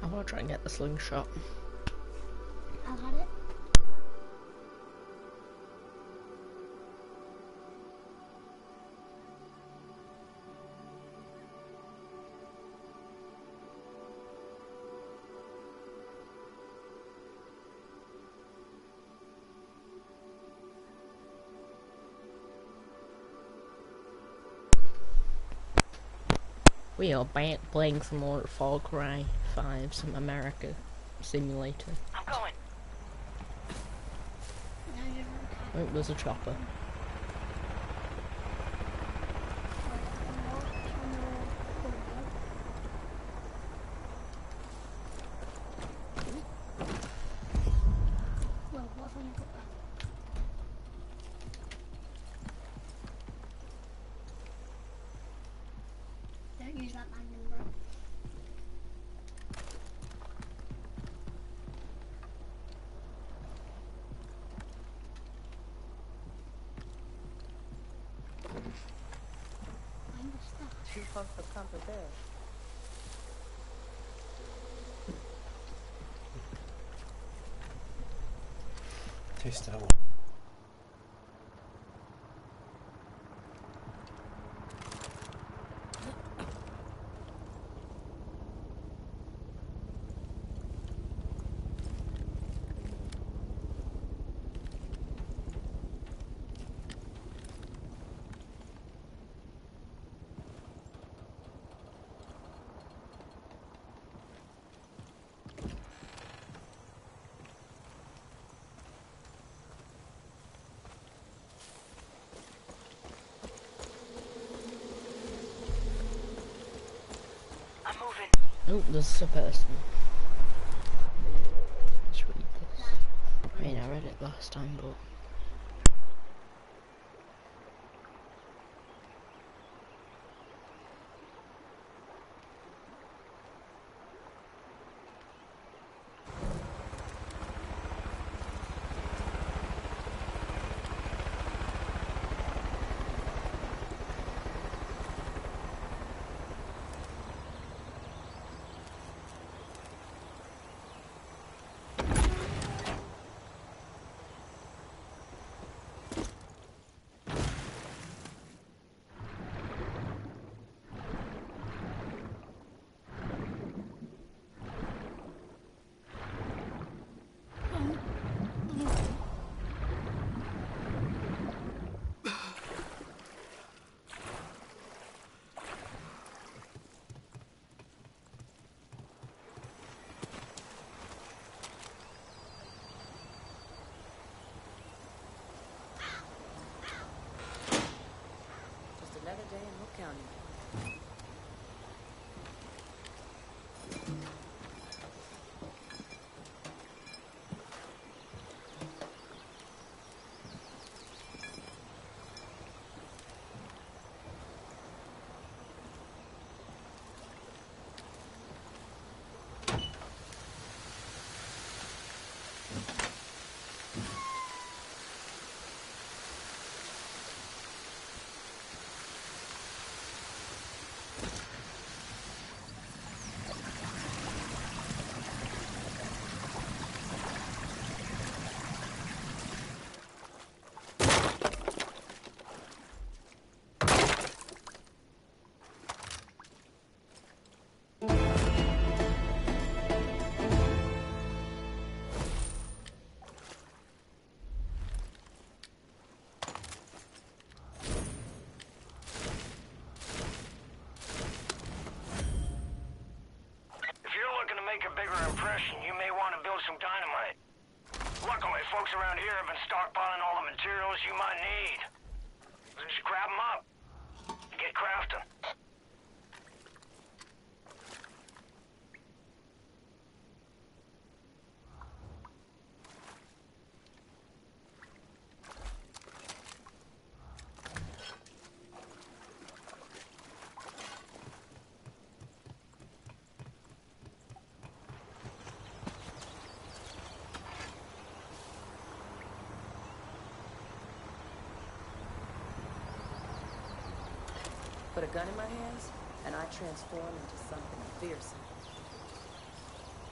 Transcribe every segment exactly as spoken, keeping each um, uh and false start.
I'm gonna try and get the slingshot. I'll have it. We are back playing some more Far Cry five, some America simulator. I'm going. Oh, there's a chopper. Well, what have I got there? Don't use that magnum, bro. I missed that. Two pumps of comfort there. Taste that one. Oh, there's a person. Let's read this. I mean, I read it last time, but... Just another day in Hook County. You may want to build some dynamite. Luckily, folks around here have been stockpiling all the materials you might need. Just grab them up. Get crafting. Put a gun in my hands, and I transform into something fearsome.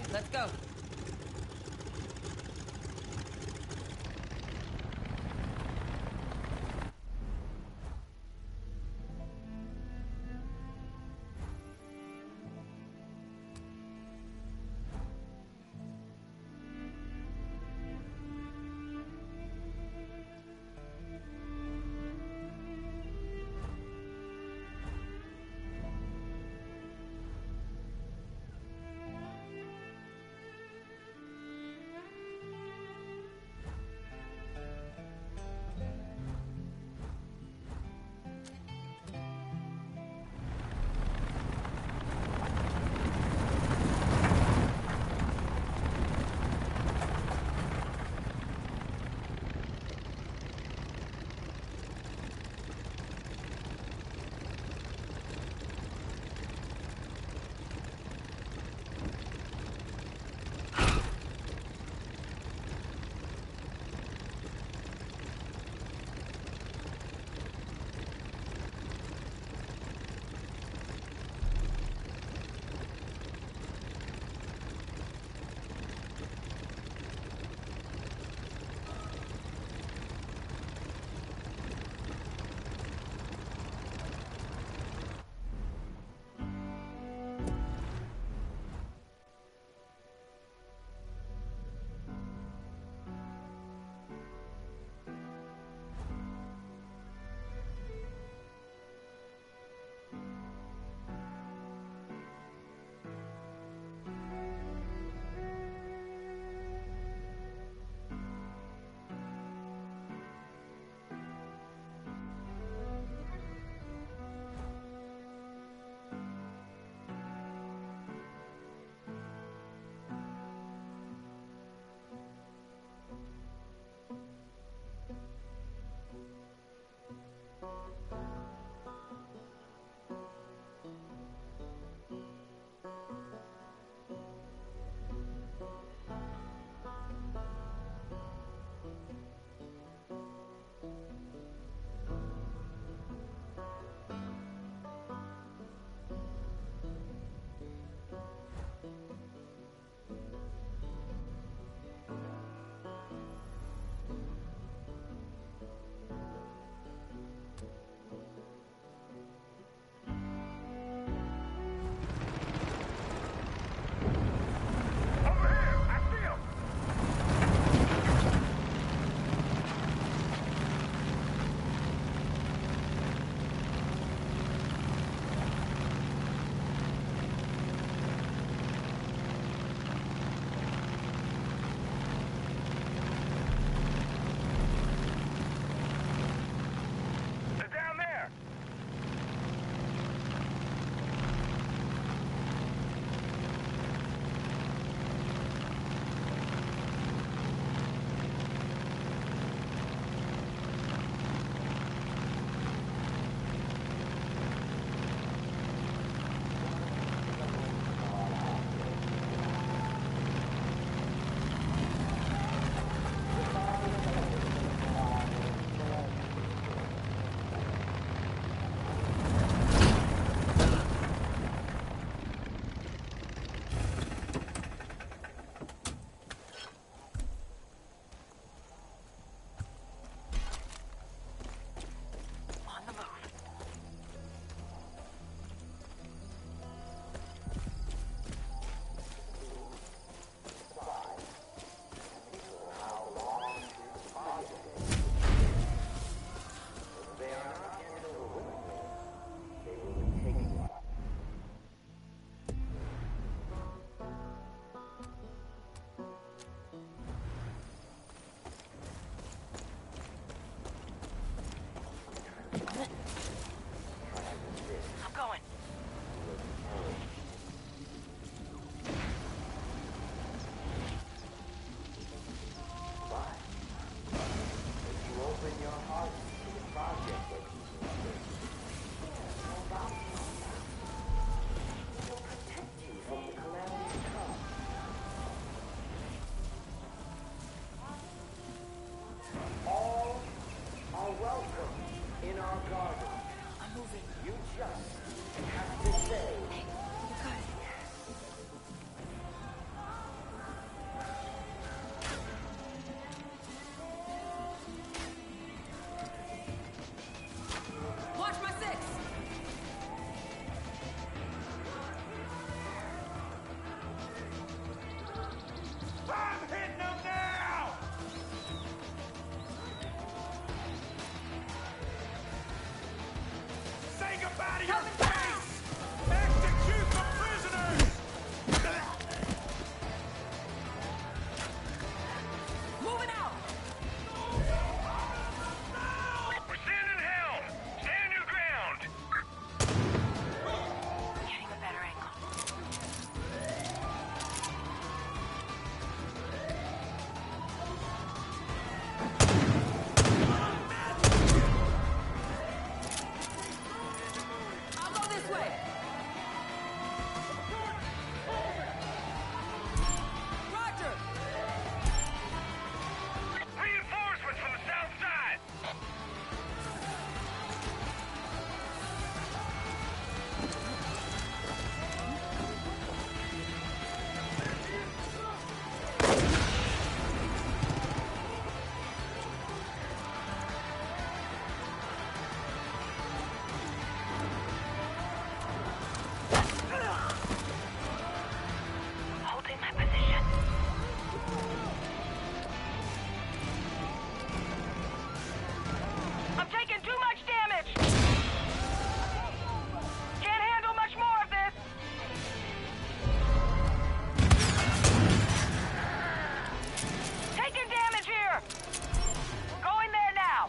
Okay, let's go. We're sending help! Stand your ground! Getting a better angle. I'll go this way. Roger. Reinforcements from the south side! Holding my position. I'm taking too much damage! Can't handle much more of this! Taking damage here! Going there now!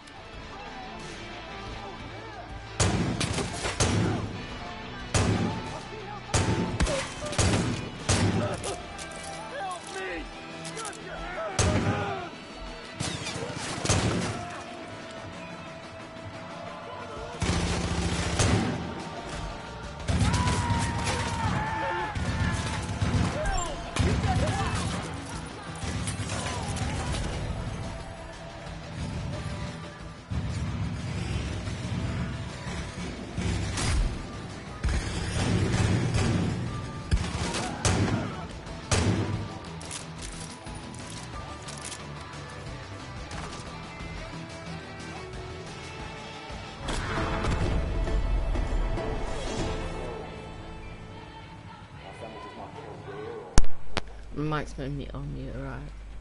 Mike's been mute on mute, right?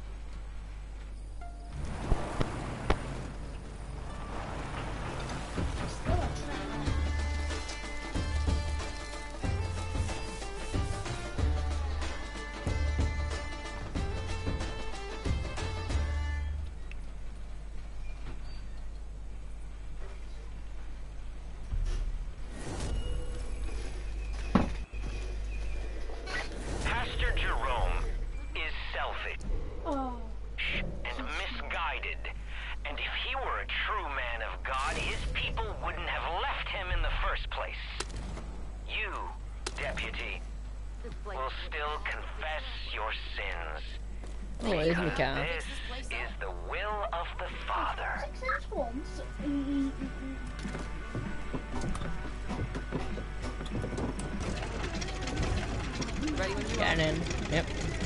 Pastor Jerome is selfish Oh. and misguided. And if he were a true man of God, his people wouldn't have left him in the first place. You, deputy, will still confess your sins. Oh, it is Because Mika. this is the will of the Father. Six X once. Mm, mm, mm, Ready when you are. Getting in. Yep.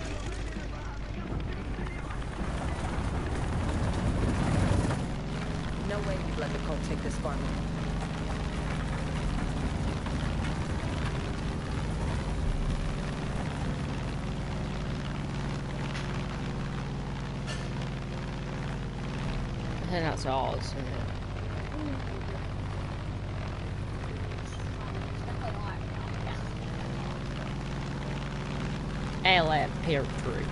No way you'd let the cult take this far. Head out to Oz. isn't it? L F Peer Tree.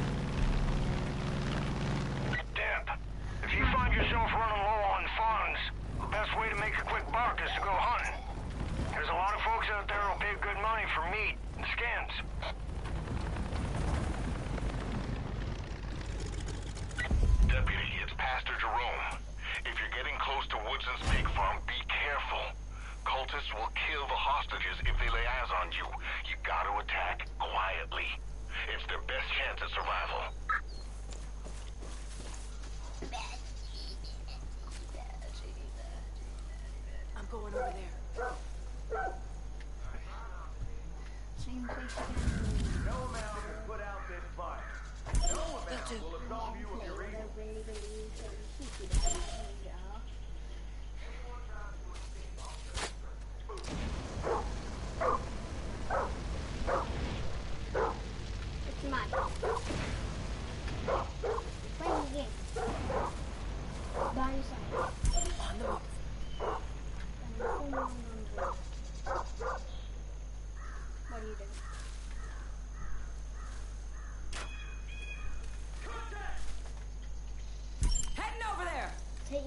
Deb, if you find yourself running low on funds, the best way to make a quick buck is to go hunting. There's a lot of folks out there who'll pay good money for meat and skins. Deputy, it's Pastor Jerome. If you're getting close to Woodson's pig farm, be careful. Cultists will kill the hostages if they lay eyes on you. You gotta attack quietly. It's their best chance at survival. I'm going over there. Same place again. No amount can put out this fire. No amount will absolve you of your evil. Really, really, really, It's mine. Playing the game. By your side. On the move. And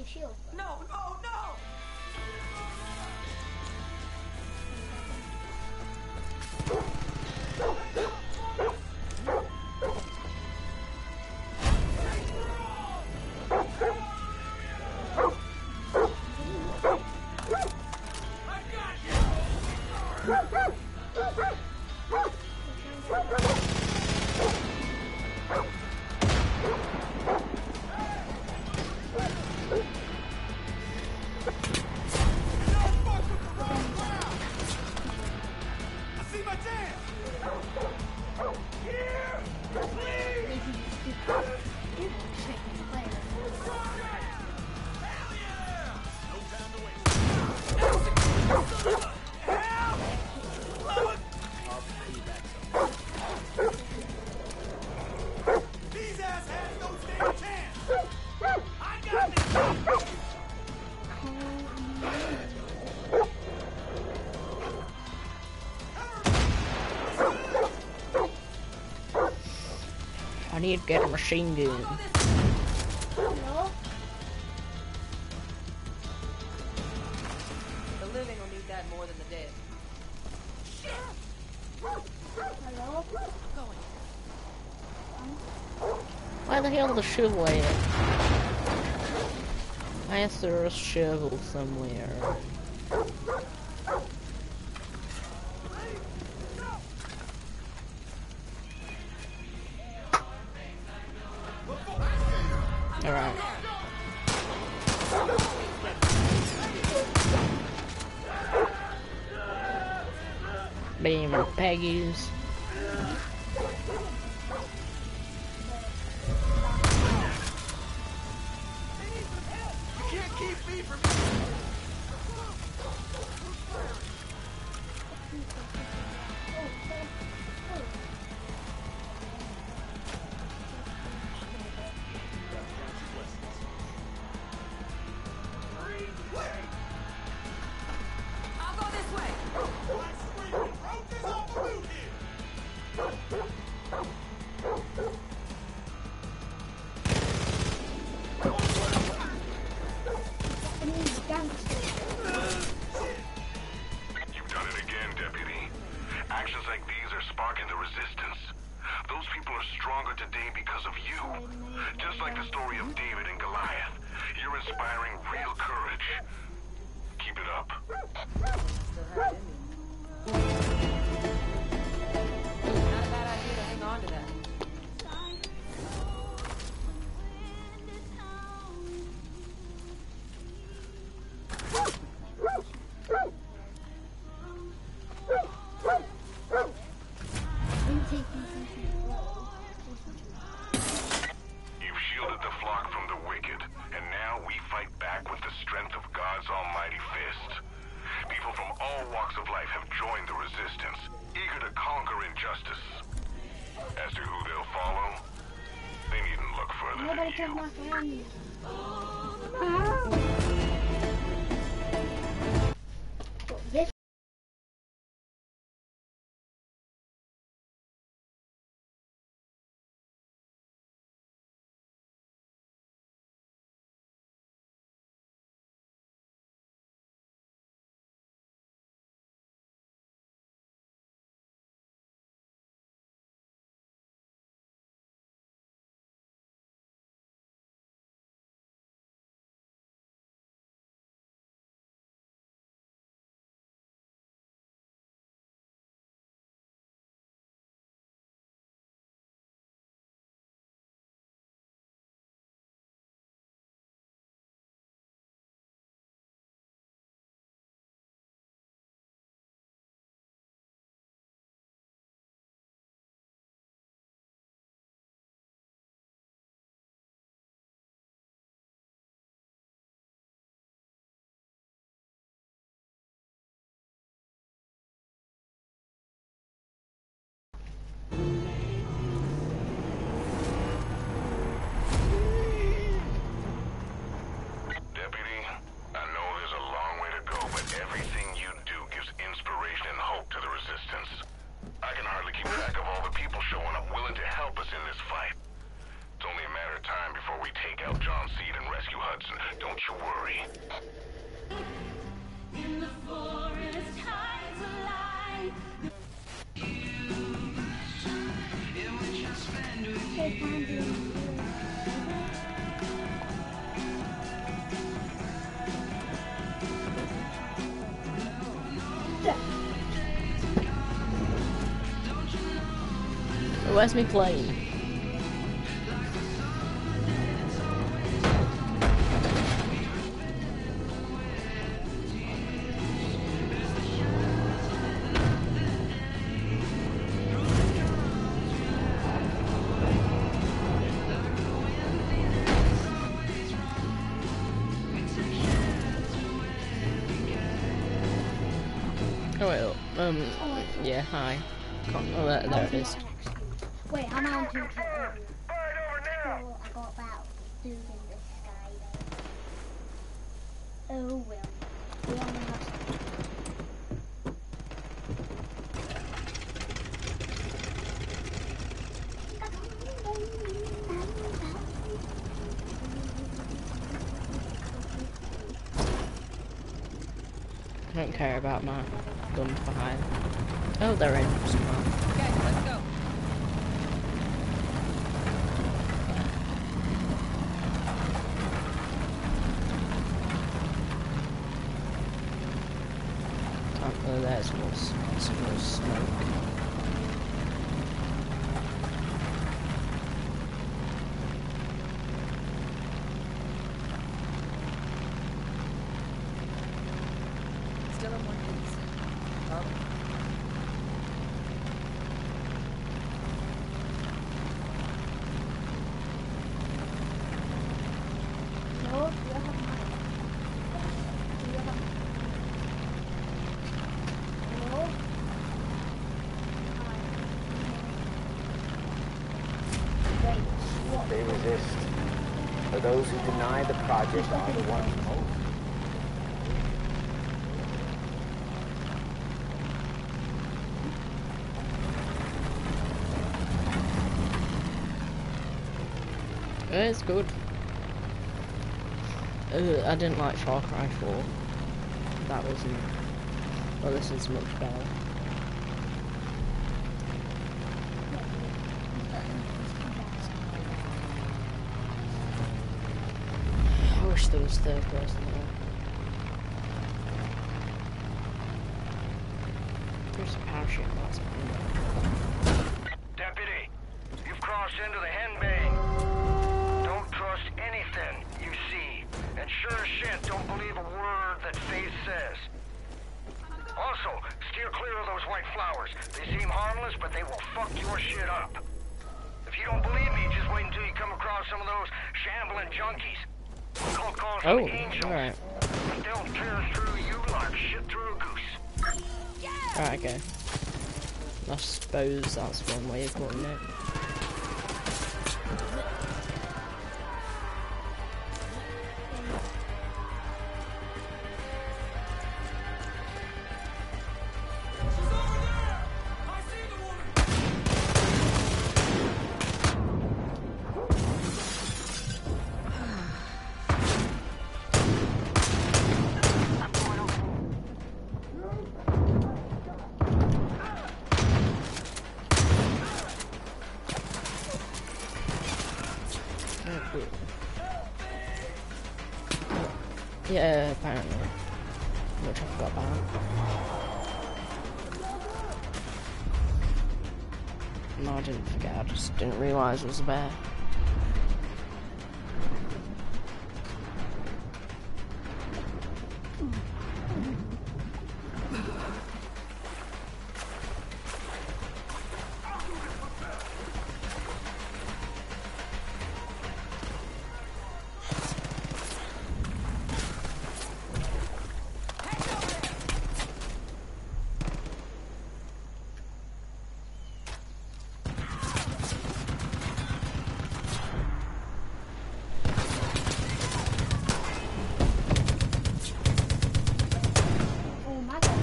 your shield. No, no, no! I need to get a machine gun. Hello? The living will need that more than the dead. Hello? Why the hell is the shovel at? I guess there's a shovel somewhere. Alright. Beam and Peggy's. I'll go this way! Japanese gangsters. You've done it again, Deputy. Actions like these are sparking the resistance. Those people are stronger today because of you. Just like the story of David and Goliath. You're inspiring real courage. Keep it up. Still have it in me. Not a bad idea to hang on to that. You've shielded the flock from the wicked, and now we fight back with the strength of God's almighty fist. People from all walks of life have joined the resistance, eager to conquer injustice. As to who they'll follow, they needn't look further Nobody than took you. my family. This Deputy, I know there's a long way to go, but everything you do gives inspiration and hope to the resistance. I can hardly keep track of all the people showing up willing to help us in this fight. It's only a matter of time before we take out John Seed and rescue Hudson. Don't you Where's me plane? Oh wait, um, yeah, hi. Can't, oh, there, there it is. Wait, I'm on to so I got about doing this guy. Oh well. We only have I don't care about my gunfire. Oh, they're in somewhere. Okay, let's go. Oh, there's more, s- some more smoke. Still in one piece. Oh. no, you have mine. You have no. Wait, what? They resist. For those who deny the project are the ones most. Yeah, it's good. Uh, I didn't like Far Cry four. That wasn't. Well, this is much better. I wish there was third person there. There's a parachute, that's fine. Deputy, you've crossed into the henbane. Don't trust anything you see. And sure as shit, don't believe a word that Faith says. Also, steer clear of those white flowers. They seem harmless, but they will fuck your shit up. If you don't believe me, just wait until you come across some of those shambling junkies. Call calls Oh, from angels. alright. They'll tear through you like shit through a goose. Alright, okay. I suppose that's one way of putting it. Yeah, apparently. Which I forgot about. No, I didn't forget, I just didn't realise it was a bear. Oh my god.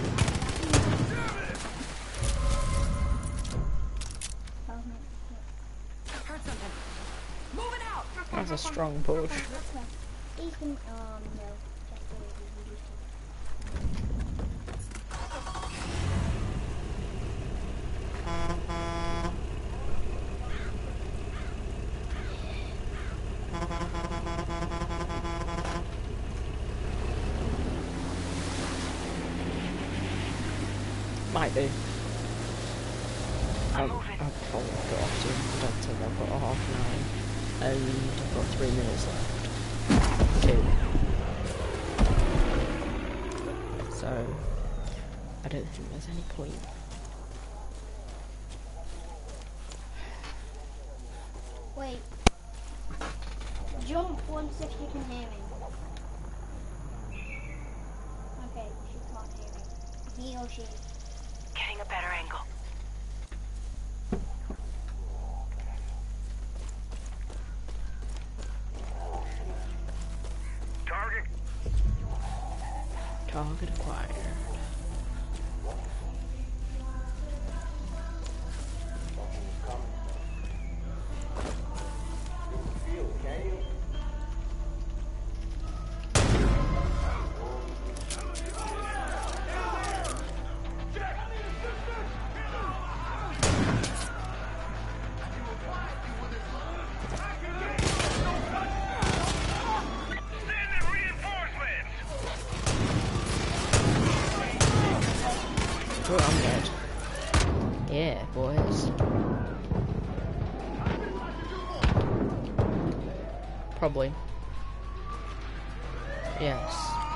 Heard something. Moving out. That's a strong push. He's been, um, no. Just the way we used to. Might be. I'm, I've probably got off to bedtime. I've got a half nine, and I've got three minutes left. Two. So, I don't think there's any point. Wait. Jump once if you can hear me. Okay, she can't hear me. He or she. Getting a better angle. Target. Target acquired. Oh, I'm dead. Yeah, boys. Probably. Yes.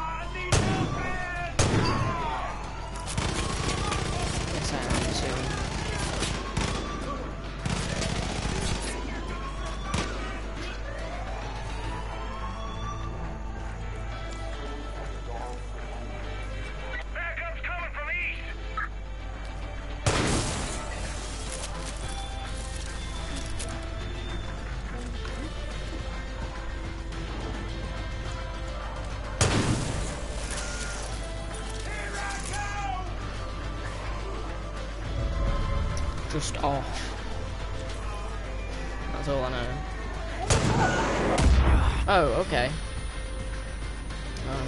Yes, I am too. Backup's coming from east. Just off. That's all I know. Oh, okay. Um.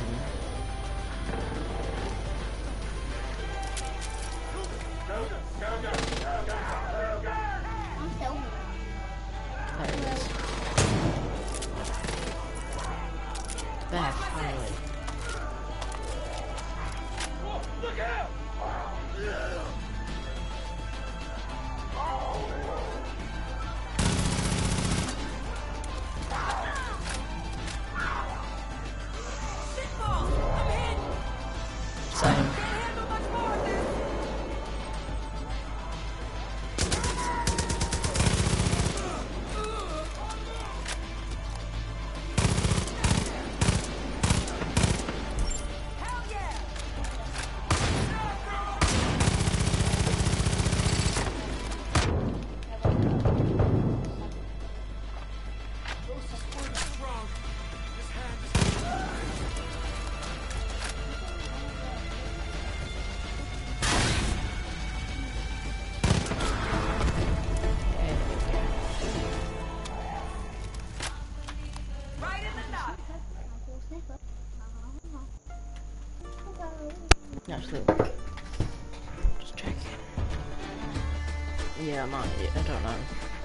I'm still here. There it is. There, finally. Look out! Same. Right in the knot. Actually, just checking. Yeah, I might. I don't know.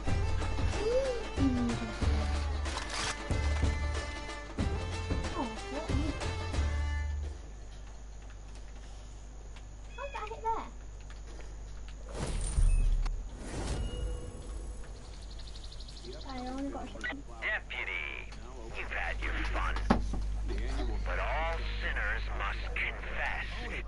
Oh, what are you? How did I hit there? I only got a second. Deputy, you've had your fun. But all sinners must confess.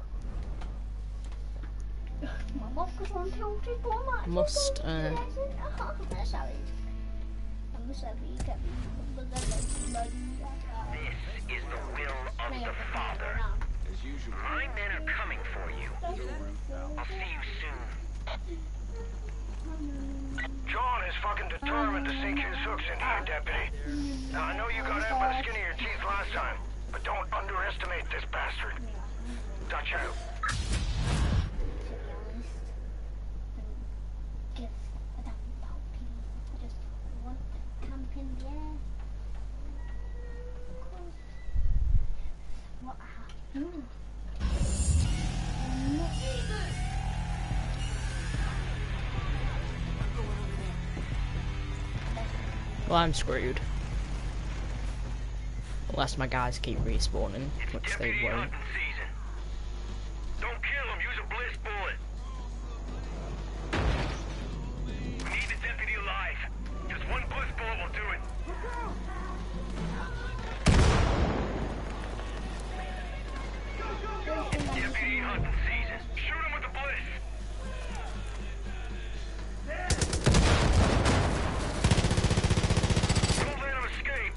Mamma ska sån tråkig på mig. Must, uh, Där sa vi. Jag måste vika. This is the will of the Father. My men are coming for you. I'll see you soon. John is fucking determined to sink his hooks into you, Deputy. Now, I know you got out by the skin of your teeth last time, but don't underestimate this bastard. Dutch out. Give a damn about people. I just want camping, yeah. What happened? Well, I'm screwed. Unless my guys keep respawning, It's which they deputy won't. hunting season. Don't kill him. Use a bliss bullet. deputy alive. Just one push bullet will do it. It's deputy hunting season. Shoot him with the bliss. Don't let him escape.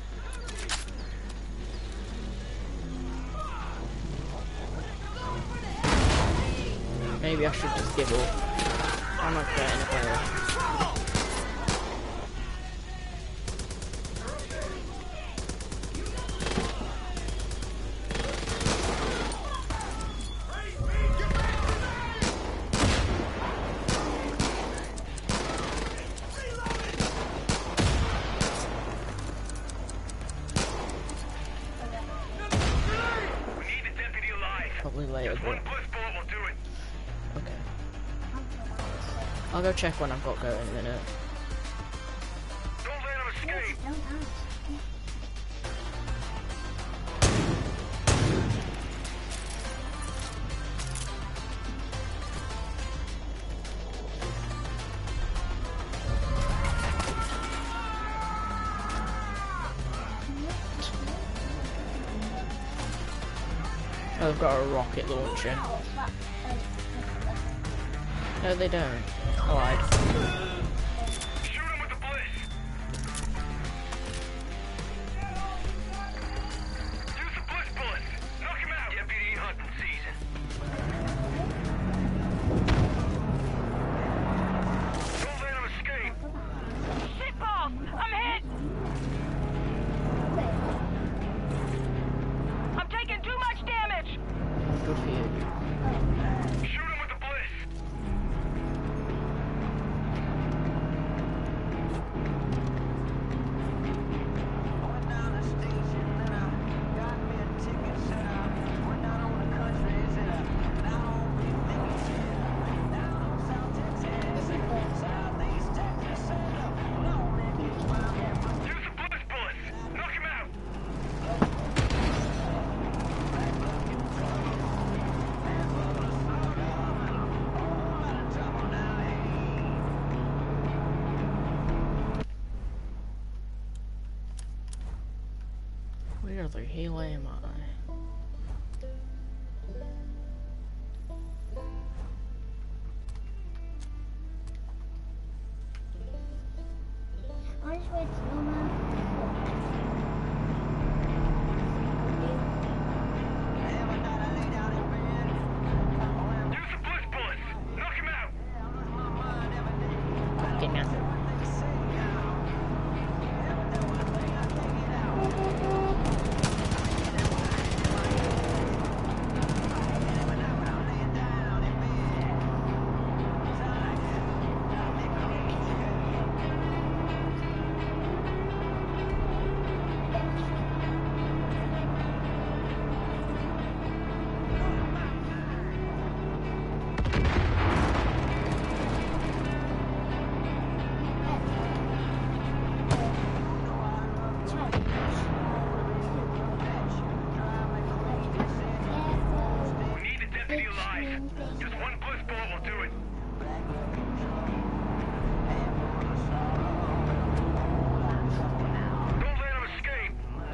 Maybe I should just give up. I'm not getting anywhere. We need the deputy alive. Probably later, Just but one push bullet will do it. okay. I'll go check when I've got going in a minute. Don't let him escape. Don't ask. Oh, I've got a rocket launcher. No, they don't. Alright. Shoot him with the bliss. Use the bliss bullets. Knock him out. Deputy hunting season. Don't let him escape. Shitballs! I'm hit! I'm taking too much damage! Good for you. Shoot him with the bliss. Use the bliss bullets. Knock him out. Where the hell am I? I just went to Norma. Use the bliss bullets. Knock him out. Get me out. We need the deputy alive. Just one push bullet will do it. Don't let him escape.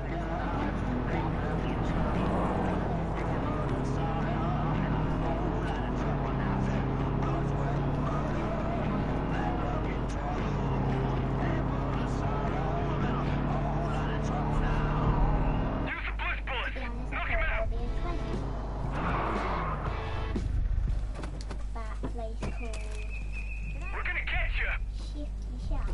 Use the bliss bullets. Knock him out. That place called We're gonna catch you. Shifty Shack.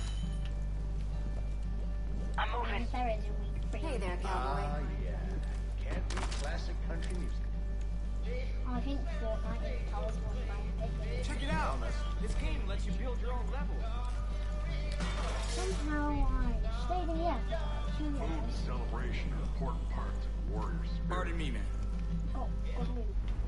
I'm moving. And there is a week free. Hey there, cowboy. Ah, yeah. Can't beat classic country music. I think Fortnite is the tallest one by Epic. Check it out. This game lets you build your own level. Somehow I stayed in the air for two Food and years. celebration are important parts of Warriors. Pardon me, man. Oh, good loot.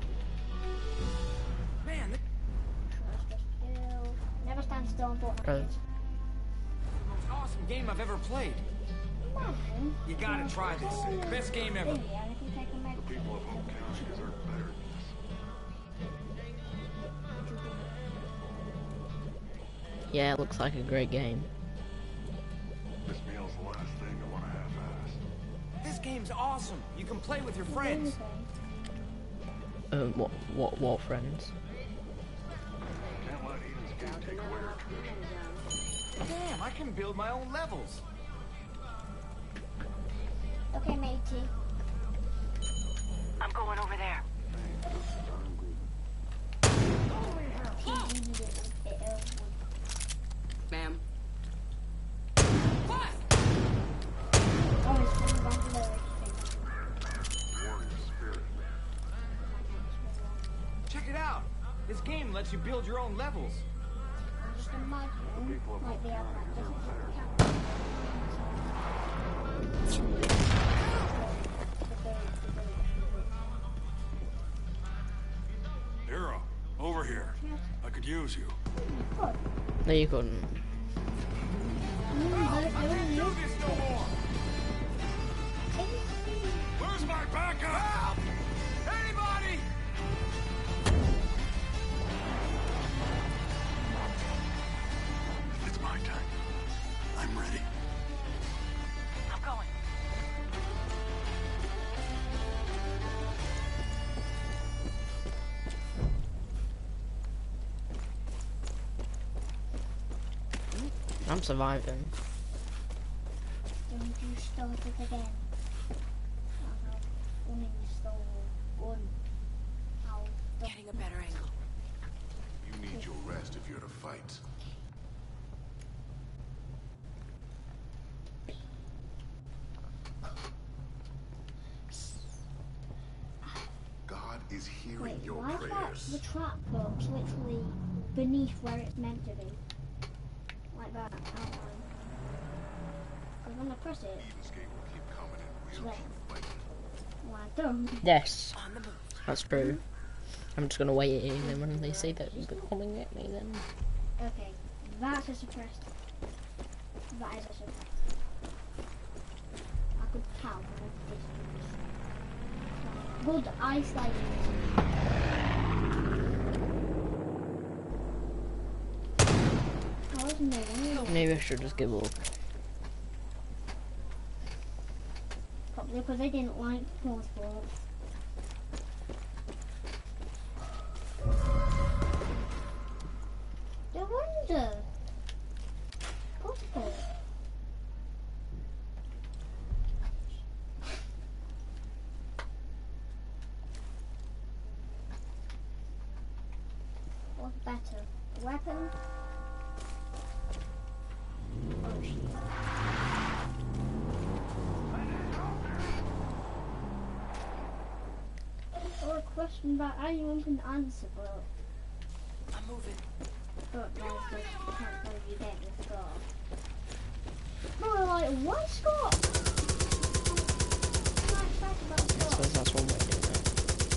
Man, this Trust just kill. Never stand still in Fortnite. Uh, is the most awesome game I've ever played. Imagine. You gotta try this. Best game ever. Yeah, and if you take a med People of Hope County deserve better than this. Yeah, it looks like a great game. This meal's the last thing I want to half-ass. This game's awesome. You can play with your friends. Um, what, what, what friends? Can't let Eden's game take away her tradition. Damn, I can build my own levels. Okay, matey. I'm going over there. Ma'am. What? Oh, it's from Bangladesh. Warrior spirit. Check it out. This game lets you build your own levels. Just imagine, like they have like different Hero, over here. I could use you. No, you couldn't. Do this no more. Where's my backup? Anybody? It's my time. I'm ready. I'm going. I'm surviving. Don't you start it again. I'll uninstall one. I'll Getting a better angle. You need your rest if you're to fight. God is hearing Wait, your why is that prayers. the trap box literally beneath where it's meant to be? Like that, outline. Because when I press it, Eden's gate will keep coming and it's we'll there. keep fighting. Well, I don't. Yes, On the move. that's true. I'm just gonna wait it in, and when they say that they're coming at me, then Okay, that's a suppressed. That is a suppressed. I could tell from a distance. Good eye sliding. I was no maybe I should just give up. Probably because I didn't like poor sports. No wonder. Possible. What's better? A weapon? Oh shit. Or a question that anyone can answer, but I'm moving. but no, because you can't know you get the scar. No, we're like, why Scott? I'm not excited about I Scott. suppose that's one way to do it.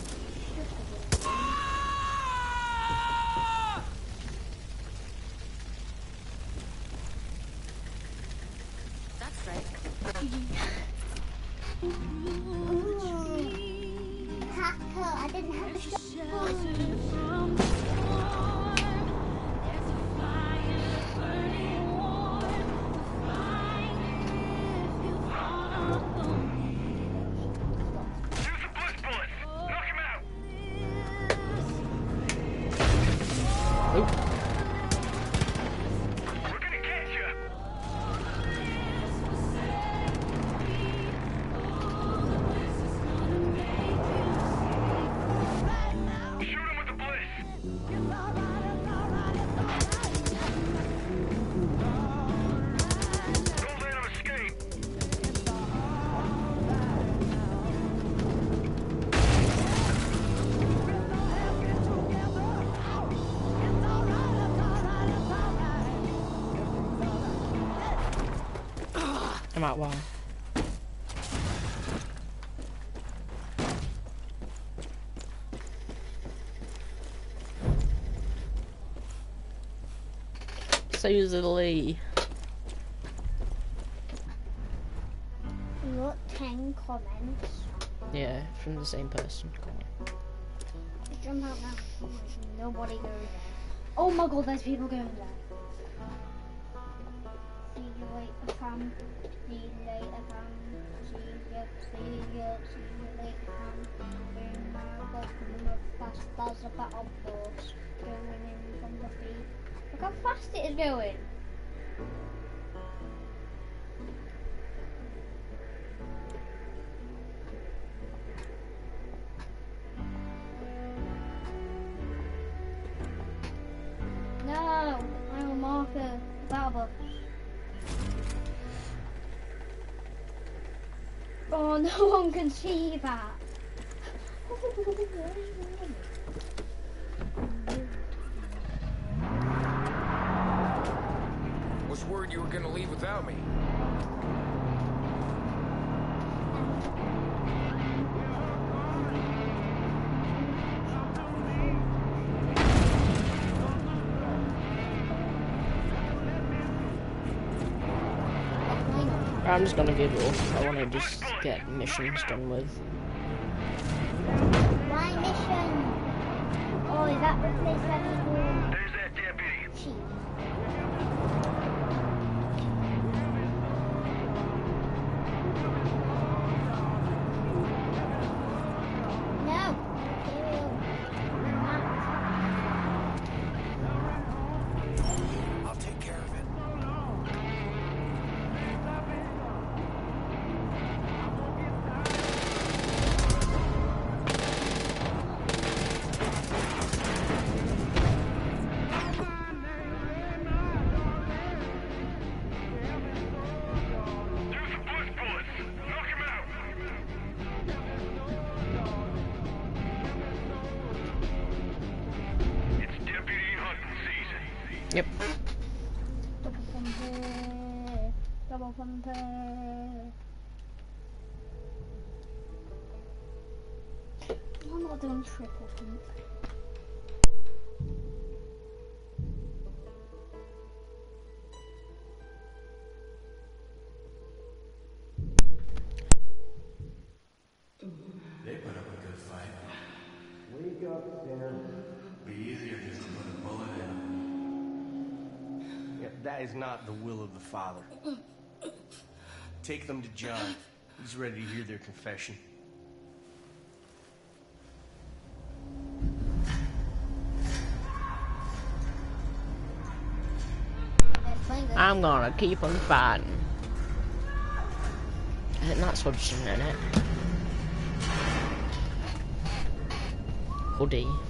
That's right. Taco, I didn't have the shot. Use the bush bullets. Knock him out. Oop. We're gonna get you. Shoot him with the bliss. Don't let him escape. I'm out. Wow. Susie. We got ten comments. Yeah, from the same person. Come on. Just jump out now. Nobody goes, Oh my god, there's people going there. See you later, fam. See you later, fam. See you, see you, see you later, fam. In my boat, coming up fast as a battle boat. Going in from the feet. Look how fast it is going. No, I'm a marker. Battle bus. Oh, no one can see that. Was worried you were gonna leave without me. I'm just gonna give it off. I wanna just get missions done with. My mission. Oh, is that the place where people... There's that deputy. cheat? No. I'll take care of it. There's the bush bullets. Knock him out. It's deputy hunting season. Yep. Double thumpy. Double thumpy. I'm not doing triple thump. They put up a good fight. Wake up, sinner. Be easier just to put a bullet in. Yep, that is not the will of the Father. Take them to John. He's ready to hear their confession. Let's play this. I'm gonna keep on fighting. And that's what's in it. Hoodie. You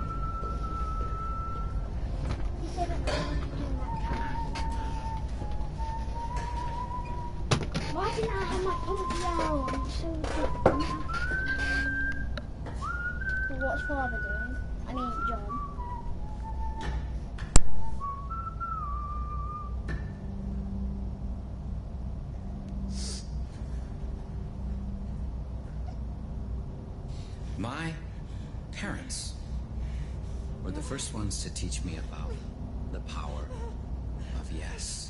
said that they weren't doing that. Why didn't I have my puppy out? I'm so dumb. Well, what's father doing? I mean, John. My parents were the first ones to teach me about the power of yes.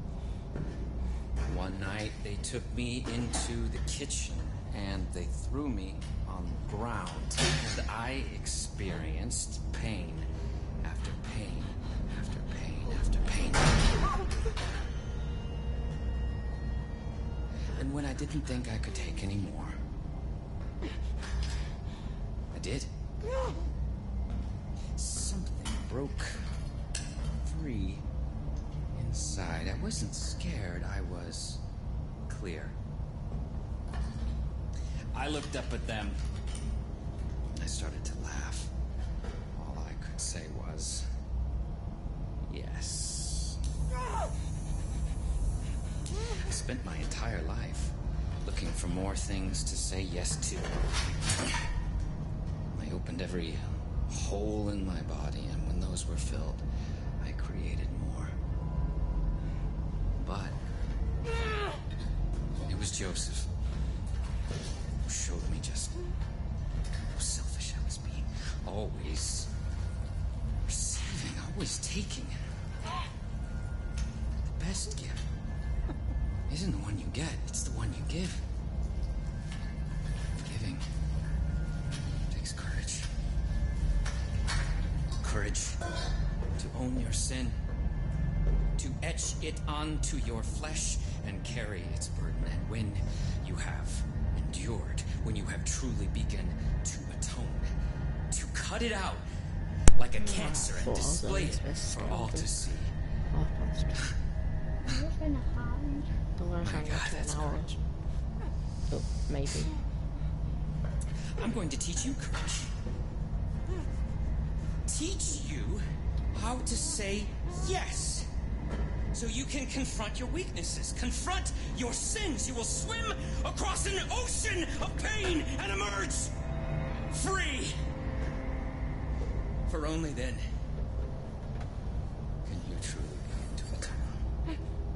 One night they took me into the kitchen and they threw me on the ground, and I experienced pain after pain after pain after pain. And when I didn't think I could take any more, I did. Something broke free inside. I wasn't scared, I was clear. I looked up at them. I started to laugh. All I could say was, yes. I spent my entire life looking for more things to say yes to. I opened every hole in my body, and when those were filled, I created more. But it was Joseph who showed me just how selfish I was being. Always receiving, always taking. The best gift isn't the one you get, it's the one you give. Giving takes courage. Courage to own your sin, to etch it onto your flesh and carry its burden. And when you have endured, when you have truly begun to atone, to cut it out like a cancer and display it for all to see. What's gonna happen? The last time that's an hour. Oh, maybe. I'm going to teach you courage. Teach you how to say yes. So you can confront your weaknesses, confront your sins. You will swim across an ocean of pain and emerge free. For only then can you truly go into eternal.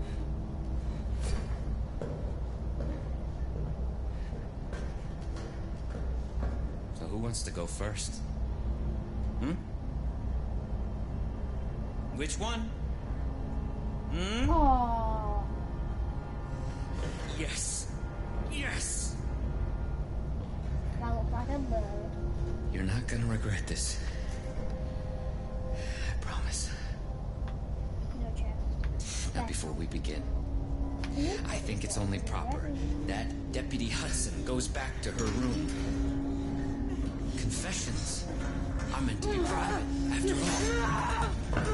So who wants to go first? Hmm? Which one? Hmm? Aww. Yes. Yes. That looks like a bird. You're not gonna regret this. I promise. No chance. Now, before we begin, I think it's only proper that Deputy Hudson goes back to her room. Confessions are meant to be private, after all.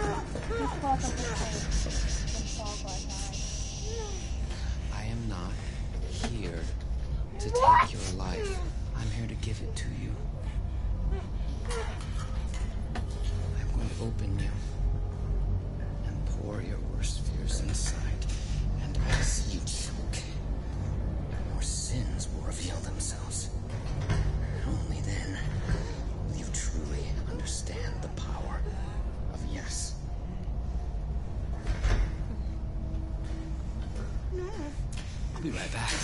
I am not here to take your life. I'm here to give it to you. I'm going to open you and pour your worst fears inside. And as you choke, your sins will reveal themselves. Only then will you truly understand the power of yes. I'll be right back.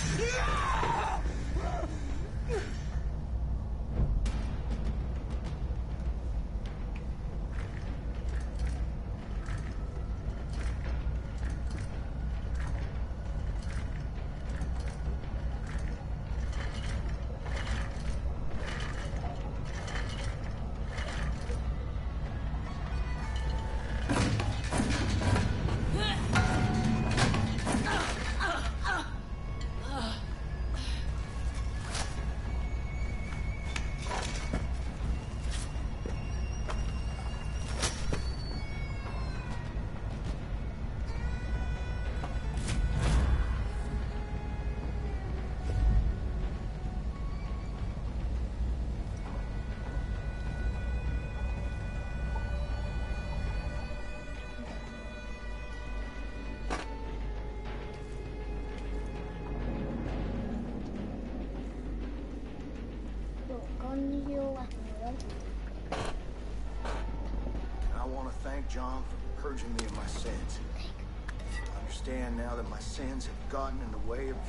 I want to thank John for purging me of my sins. I understand now that my sins have gotten in the way of...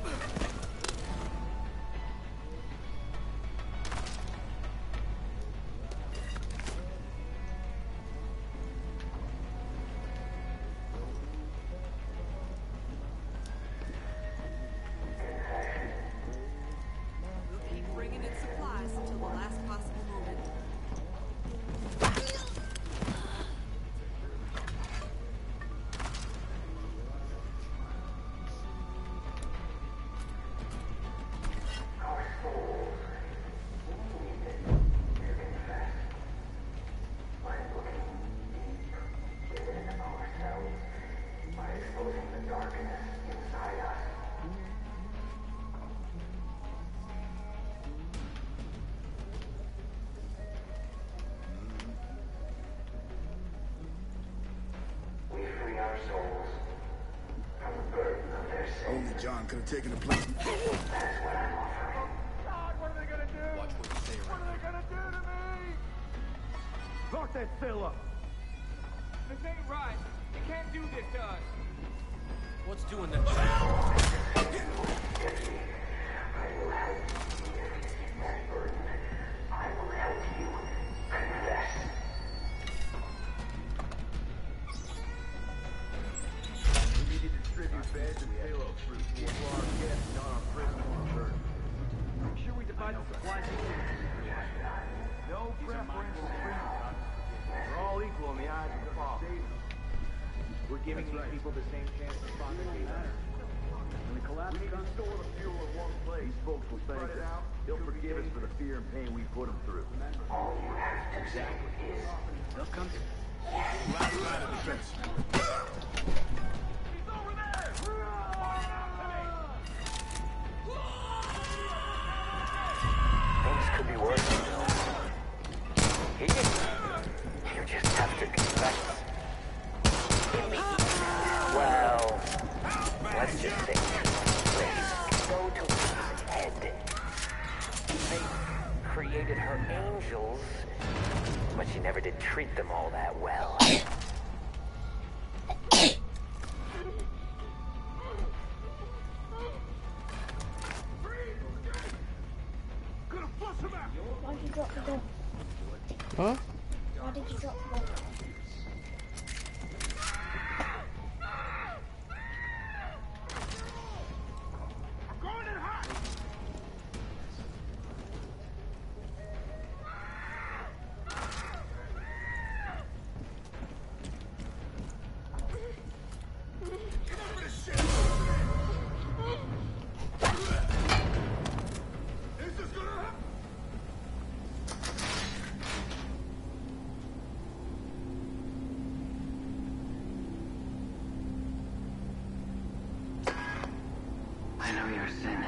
We'll keep bringing in supplies until the last possible moment. Only John could have taken the place. God, what are they gonna do? Watch what you say. What are they gonna do to me? Lock that cell up. This ain't right. You can't do this to us. What's doing that? Beds and payload through four bar gas, not our prison or bird. Make sure we divide the supplies equally. No preference for freedom. We're all equal in the eyes of the law. giving these people the same chance to propagate matter. When the collapse comes, store the fuel in one place. These folks will thank us. They'll forgive us for the fear and pain we put them through. All you have to say is, they'll come to. Last line of defense. He's over there! Things could be worse, you know. He You just have to confess. Well, let's just say, let's go to his head. They created her angels, but she never did treat them all that well. Why did you drop the gun? Huh? Why did you drop the gun? I know your sin.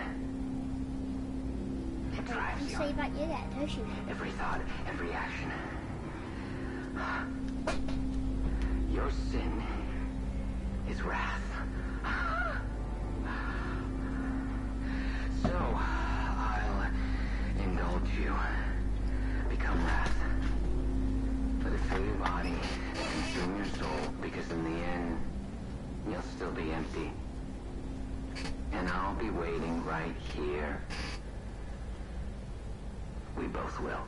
It drives You you. say that you're there, don't you? Every thought, every action. Your sin is wrath. So, I'll indulge you. Become wrath. Let it fill your body, consume your soul, because in the end, you'll still be empty. And I'll be waiting right here. We both will.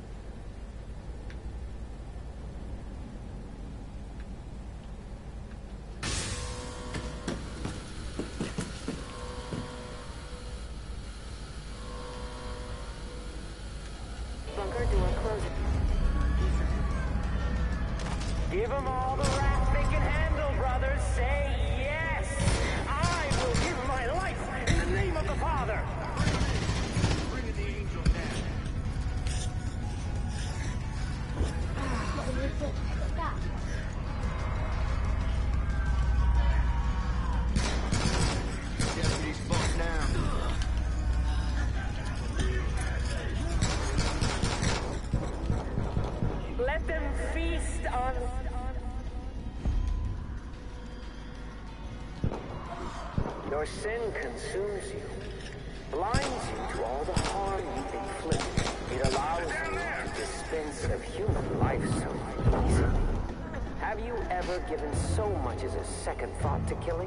Bunker door closing. Give them all the wrath they can handle, brothers. Say yes. I will give my life in the name of the Father. Bringing the angel down. What did you put that? Get these folks now. Let them feast on... Your sin consumes you, blinds you to all the harm you inflict. It allows you to dispense of human life so easily. Have you ever given so much as a second thought to killing?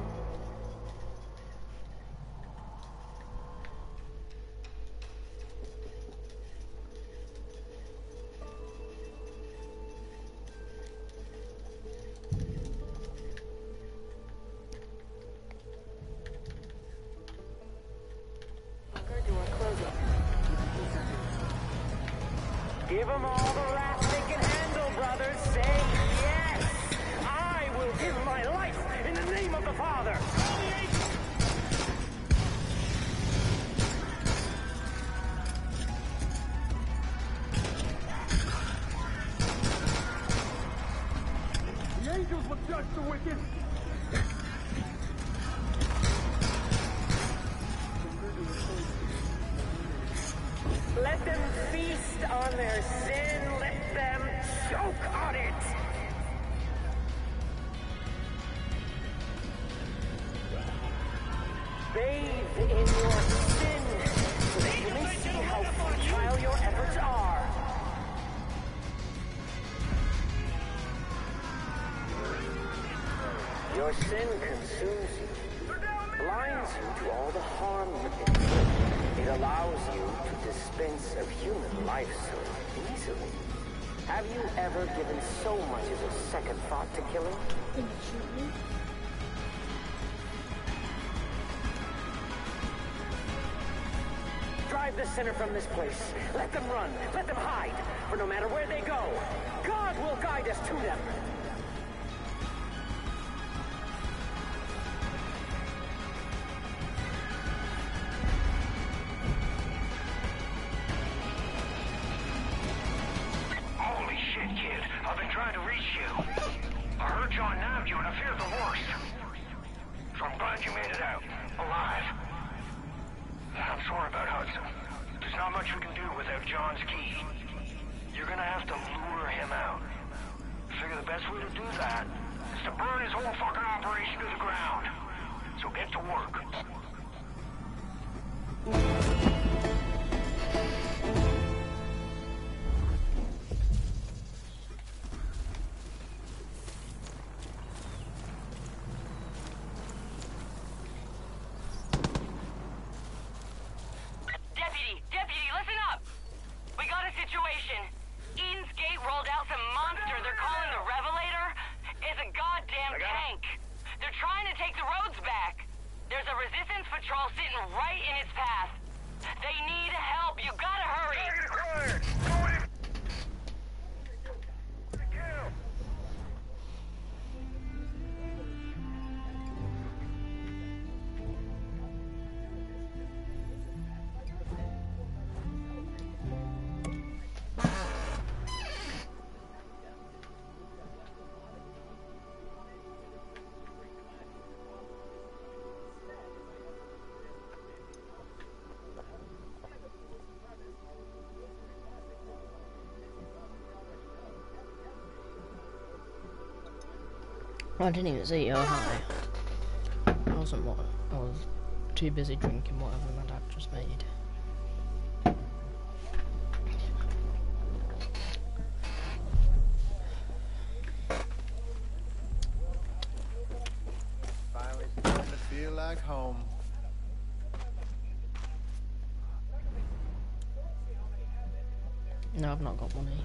Give them all the wrath they can handle, brothers. Say yes. I will give my life in the name of the Father. The angels will judge the wicked. Let them feast on their sin. Let them choke on it. Bathe in your sin so that you may see how futile your efforts are. Your sin consumes you, blinds you to all the harm you inflict. It allows you to dispense of human life so easily. Have you ever given so much as a second thought to killing? Did you shoot me? Drive the sinner from this place. Let them run. Let them hide. For no matter where they go, God will guide us to them. trying to reach you. I heard John nabbed you and I feared the worst. So I'm glad you made it out, alive. I'm sorry about Hudson. There's not much we can do without John's key. You're gonna have to lure him out. I figure the best way to do that is to burn his whole fucking operation to the ground. So get to work. Deputy, deputy, listen up. We got a situation. Eden's Gate rolled out some monster they're calling the Revelator. It's a goddamn tank. They're trying to take the roads back. There's a resistance patrol sitting right in its path. They need help. You gotta hurry. Target acquired. Going. I didn't even see your high. I wasn't what I was too busy drinking whatever my dad just made. Finally starting to feel like home. No, I've not got money.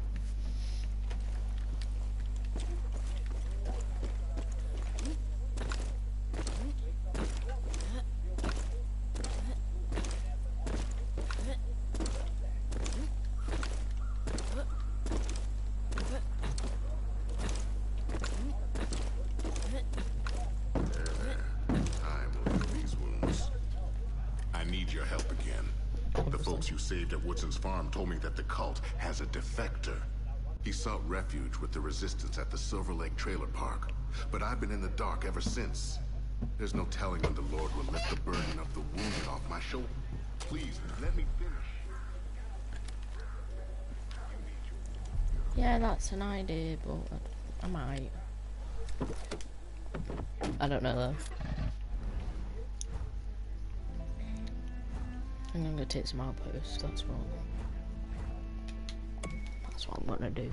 You saved at Woodson's farm told me that the cult has a defector. He sought refuge with the resistance at the Silver Lake Trailer Park, but I've been in the dark ever since. There's no telling when the Lord will lift the burden of the wounded off my shoulder. Please, let me finish. Yeah, that's an idea, but I might. I don't know though. I'm gonna go take some outposts, that's what that's what I'm gonna do.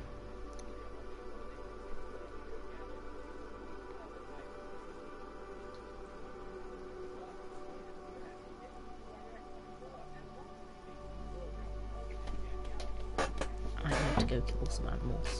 I need to go kill some animals.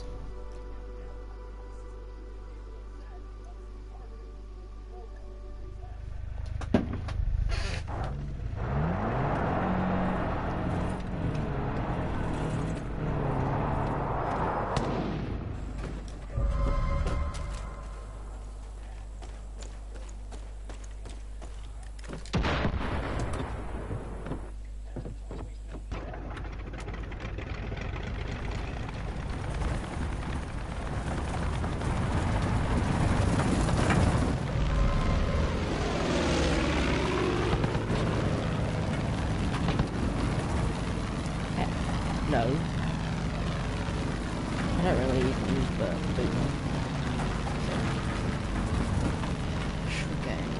No. I don't really use the boot one. Should get one.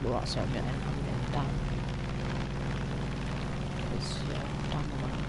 Well, that's what I'm getting. I'm getting down. It's uh, down the line.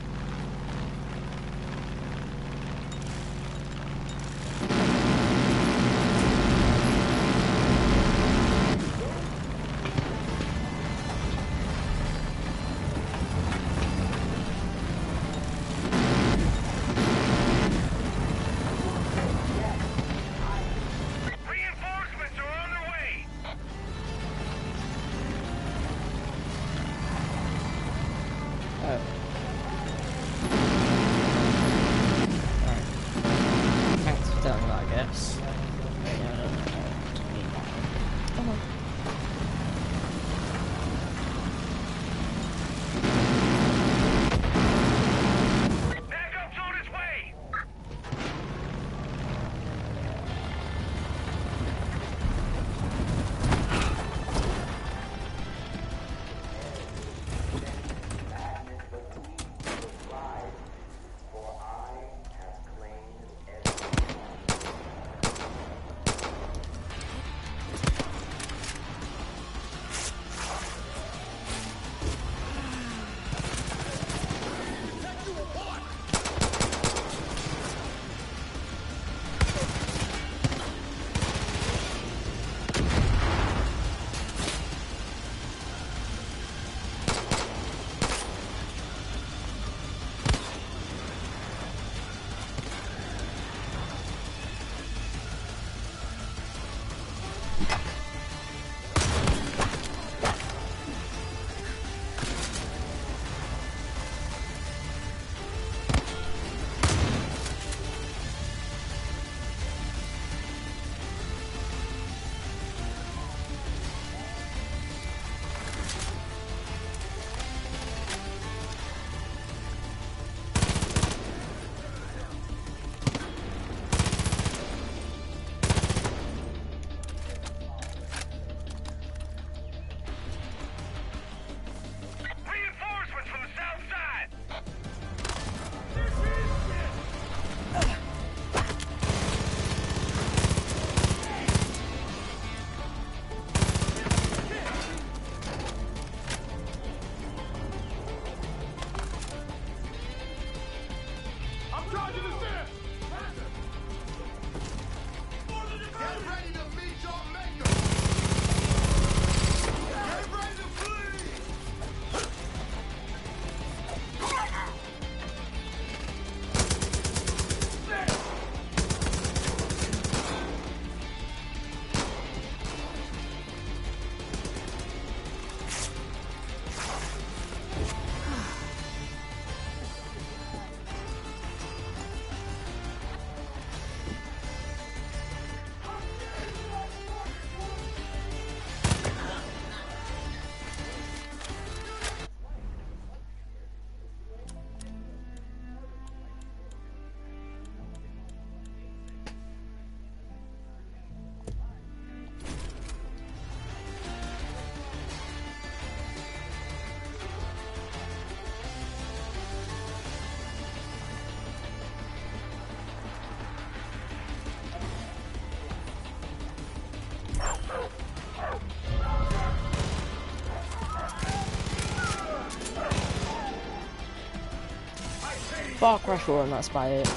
Far Cry four, and that's about it.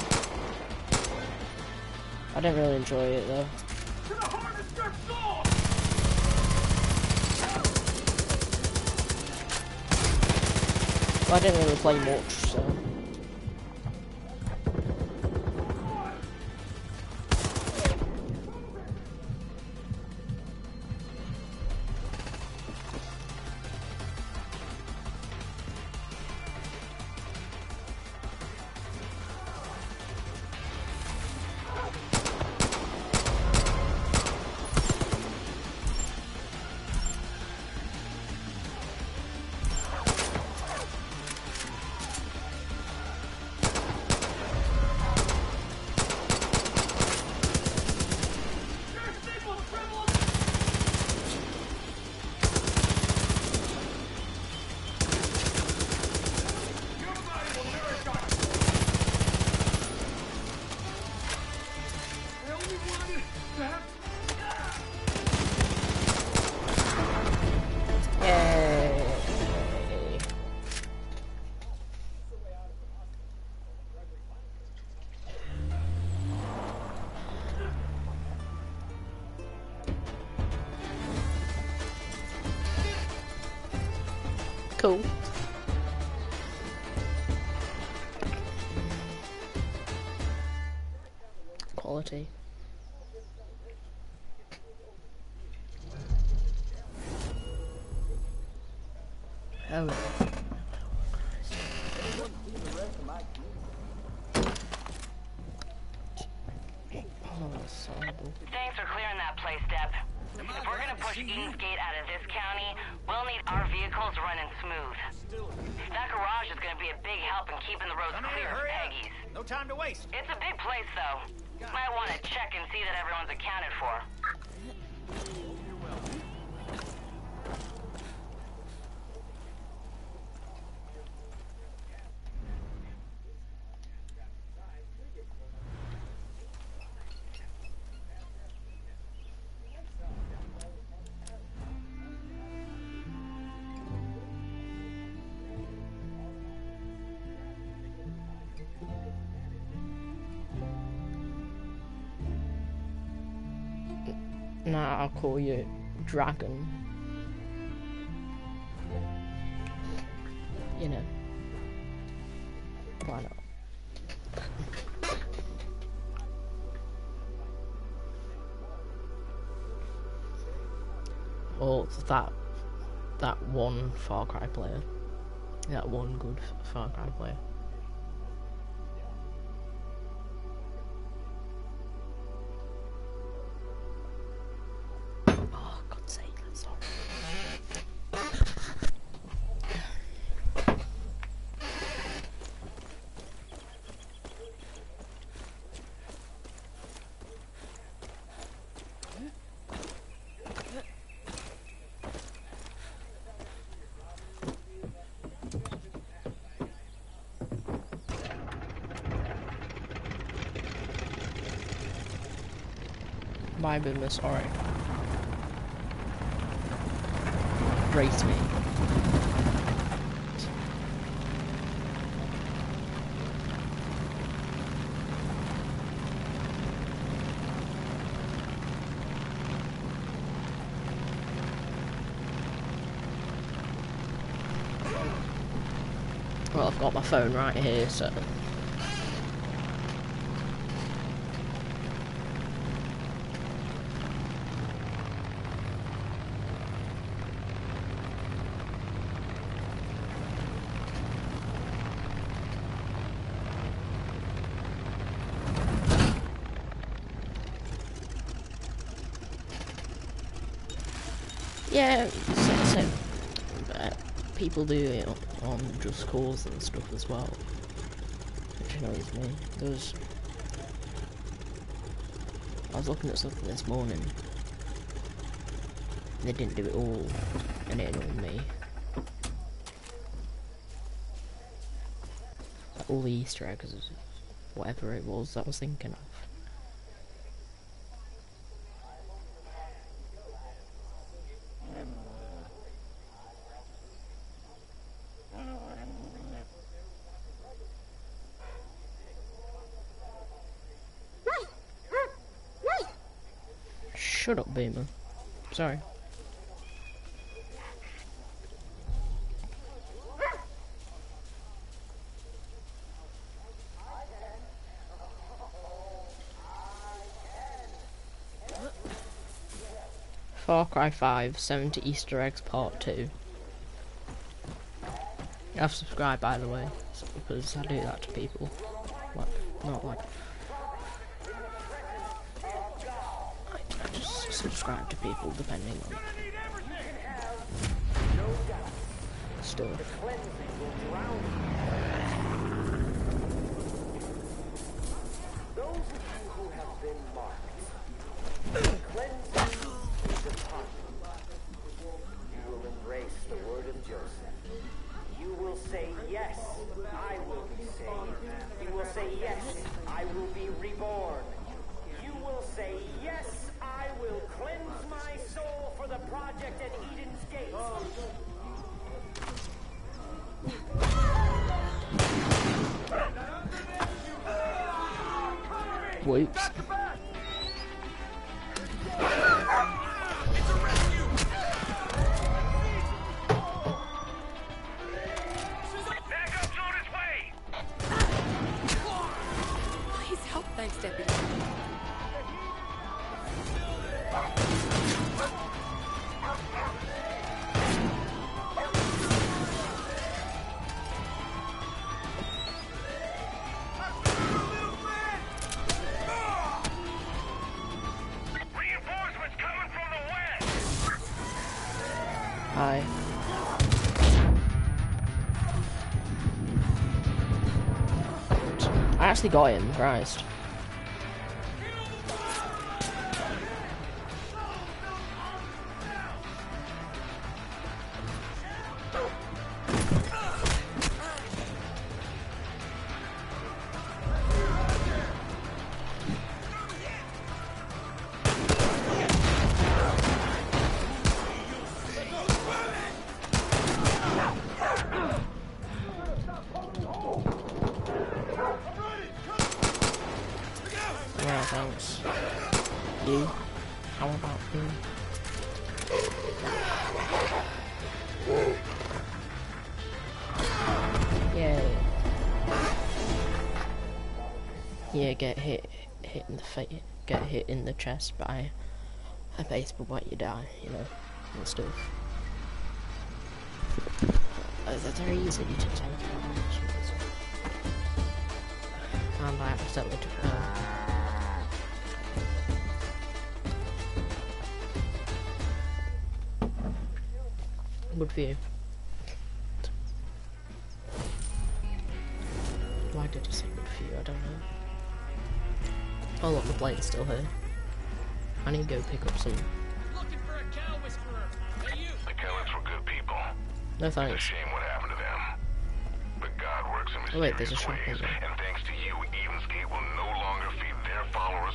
I didn't really enjoy it though. Well, I didn't really play much, so. cool. Quality. Oh. Thanks for clearing that place, Depp. If we're gonna push Eden's Gate out of this county, we'll need our vehicles running smooth. That garage is gonna be a big help in keeping the roads clear of Peggy's. No time to waste. It's a big place, though. Might want to check and see that everyone's accounted for. Nah, I'll call you Dragon. You know. Why not? Or that that one Far Cry player. That one good Far Cry player. My goodness, alright. Race me. Well, I've got my phone right here, so... Yeah, so, so uh, people do it on Just Cause and stuff as well, which annoys me. There's, I was looking at something this morning, and they didn't do it all, and it annoyed me. Like all the Easter eggs, whatever it was that I was thinking of. Shut up, Beamer. Sorry. Far Cry five, seventy Easter Eggs Part two. You have to subscribe, by the way, because I do that to people. Like, not like... subscribe to people depending on stuff. Those of you who have been marked, the cleansing is upon you. You will embrace the word of Joseph. You will say, yes, I will be saved. You will say, yes, I will be reborn. You will say, yes, I will cleanse my soul for the project at Eden's Gate. Whoops. Hi. I actually got him, Christ. Yeah, thanks. You? How about you? Yeah. Yeah, get hit, hit in the face, get hit in the chest by a baseball bat, you die, you know, and stuff. Uh, they're very easy to take out, and I accidentally took her. Good for you. Why did you say good for you? I don't know. Oh look, the plane's still here. I need to go pick up some. Looking for a cow whisperer. Hey, you. The Kellets were good people. No It's a thanks. shame what happened to them. But God works in Oh wait, there's a mysterious shotgun ways, there. and thanks to you, Evensgate will no longer feed their followers.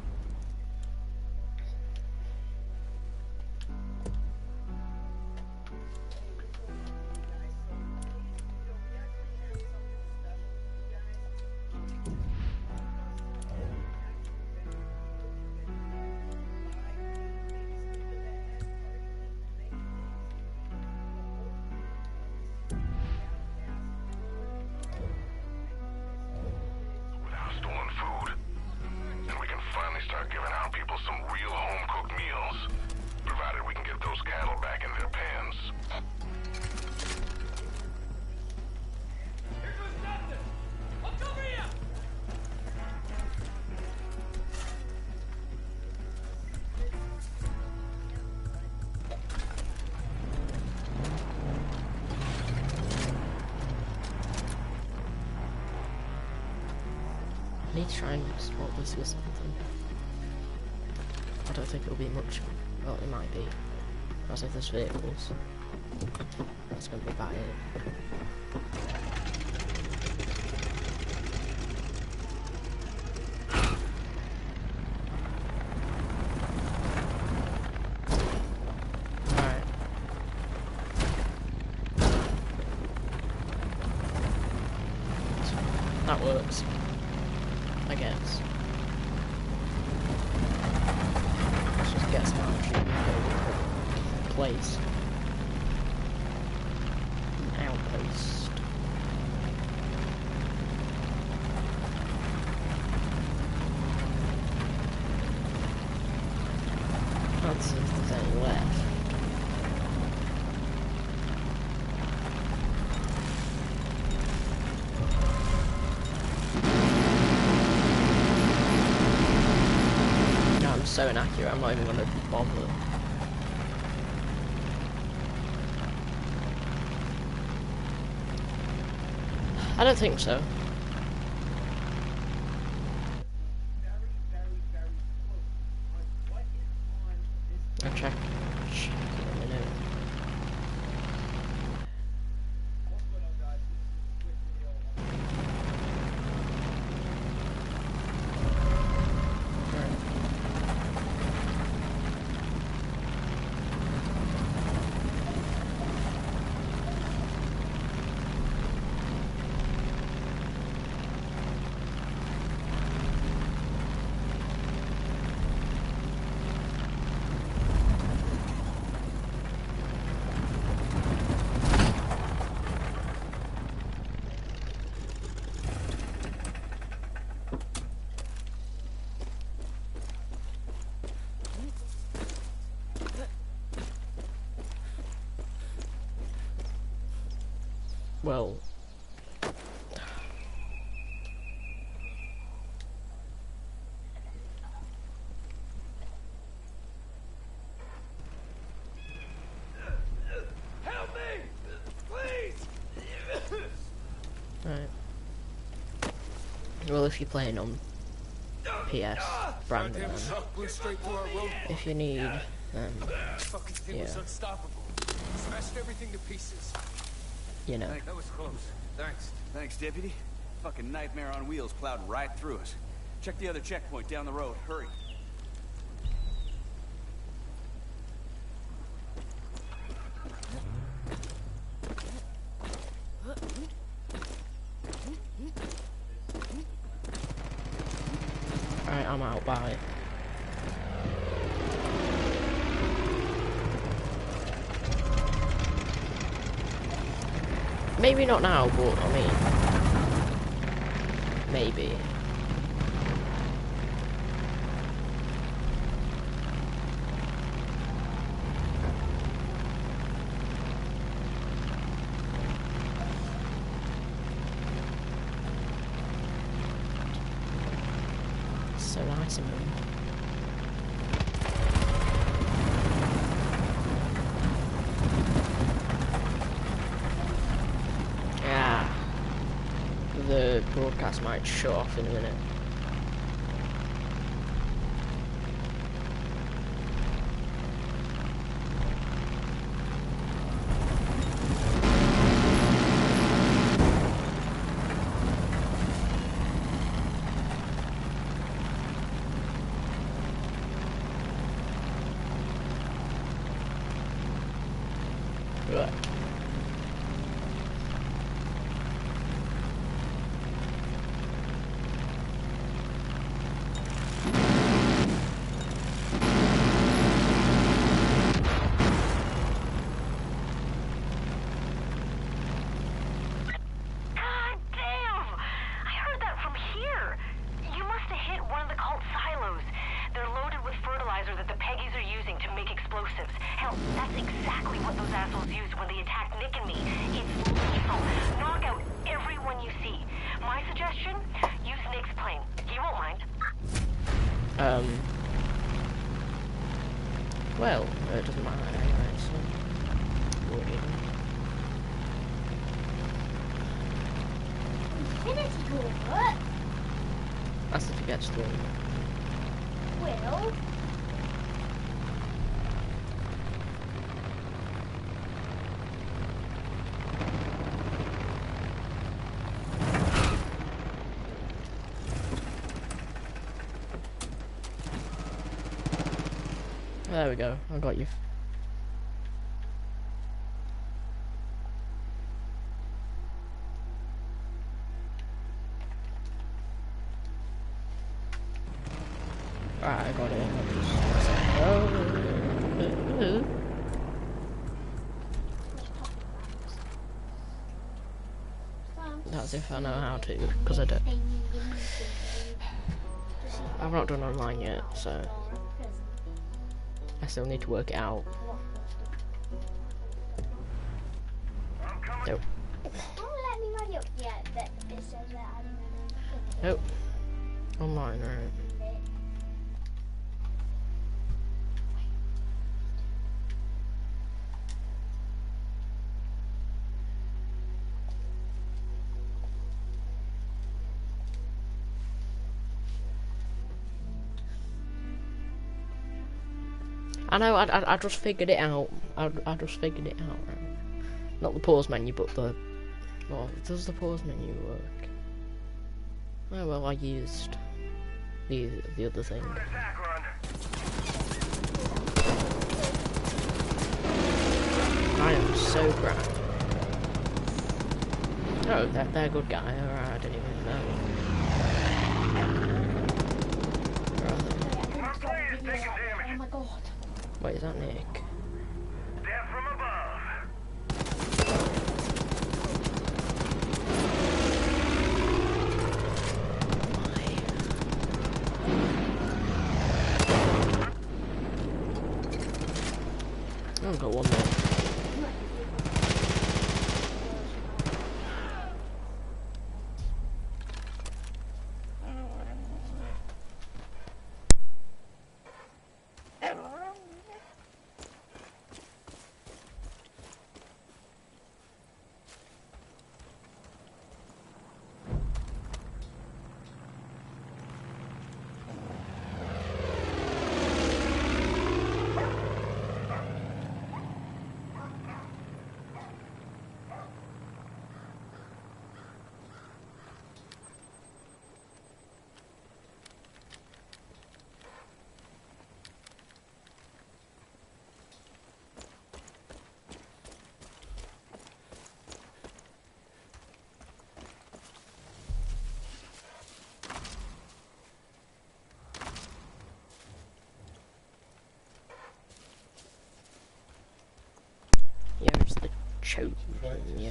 Stolen food. And we can finally start giving our people some real home-cooked meals. Provided we can get those cattle back in their pens. Here goes nothing. Look over here. I need to try and swap this with something. I don't think it'll be much. Well, it might be. As if there's vehicles. That's gonna be about it. Alright. That works. I guess. Let's just get some action place. An outpost. Can't see if there's any left. So inaccurate, I'm not even going to bother. I don't think so. I'll check. Check in a minute. Well, Well, if you're playing on P S, Brandon, then if you need, um, yeah, Smashed everything to pieces. you know. That was close. Thanks. Thanks, Deputy. Fucking nightmare on wheels plowed right through us. Check the other checkpoint down the road. Hurry. Alright, I'm out, bye. Maybe not now, but I mean, maybe. So nice of him. Yeah. The broadcast might shut off in a minute. Right. God damn! I heard that from here. You must have hit one of the cult silos. They're loaded with fertilizer that the Peggies are using to make explosives. Hell, that's exactly what those assholes used when they attacked Nick and me. It's lethal. Knock out everyone you see. My suggestion? Use Nick's plane. He won't mind. Um. Well, it doesn't matter anyway, so. Whatever. Infinity Gauntlet? That's if you get to the Will? There we go, I got you. Right, I got it. Oh. That's if I know how to, because I don't. I've not done online yet, so I still need to work it out. Nope. Don't let me run up yet, but it says that I didn't Nope. Online, right. I know, I, I, I just figured it out. I, I just figured it out. Right? Not the pause menu, but the... Well, does the pause menu work? Oh well, I used the the other thing. I am so proud. Oh, they're, they're a good guy. Alright, I didn't even know. Oh my god. Wait, is that Nick? Death from above. I've got one more. Chosen, yeah.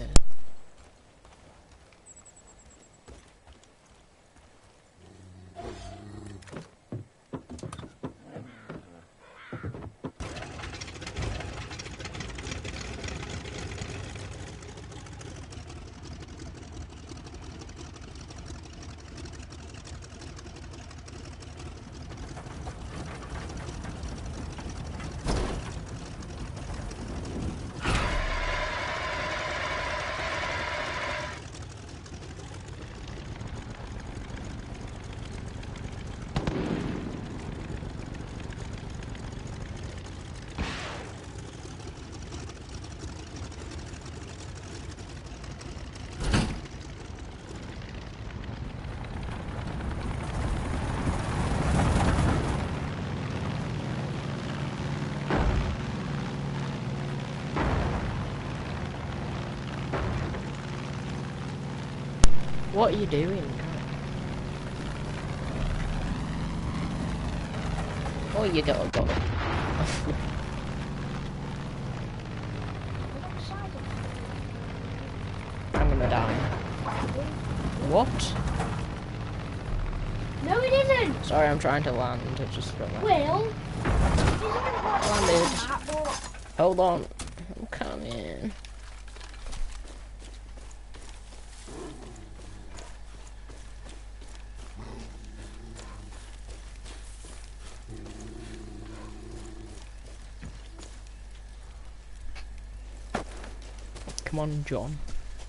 What are you doing? Oh, you gotta go. I'm gonna die. What? No, it isn't. Sorry, I'm trying to land. It just got Will. landed. Hold on. I'm coming. Come on, John.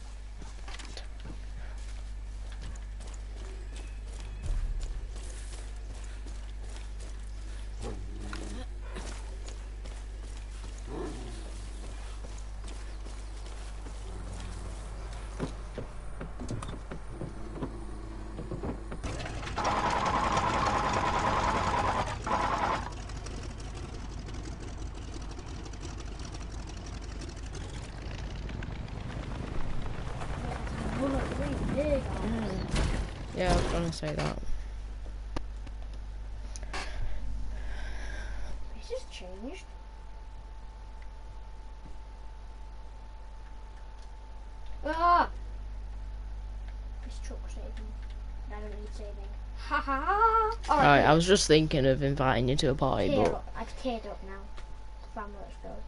Yeah, I was gonna say that. This has changed. Ah! This truck's saving. I don't need saving. Ha ha ha! Alright, I was just thinking of inviting you to a party, Tear but up. I've teared up now. Family, let's go.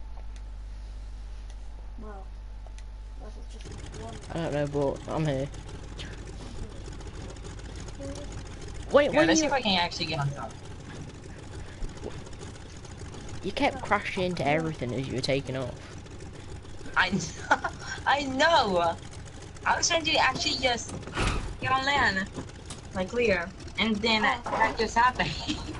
Well, this is just one. I don't know, but I'm here. Wait, Yeah, wait, let's you... see if I can actually get on top. You kept crashing into everything as you were taking off. I I know. I was trying to actually just get on land, like clear, and then that, that just happened.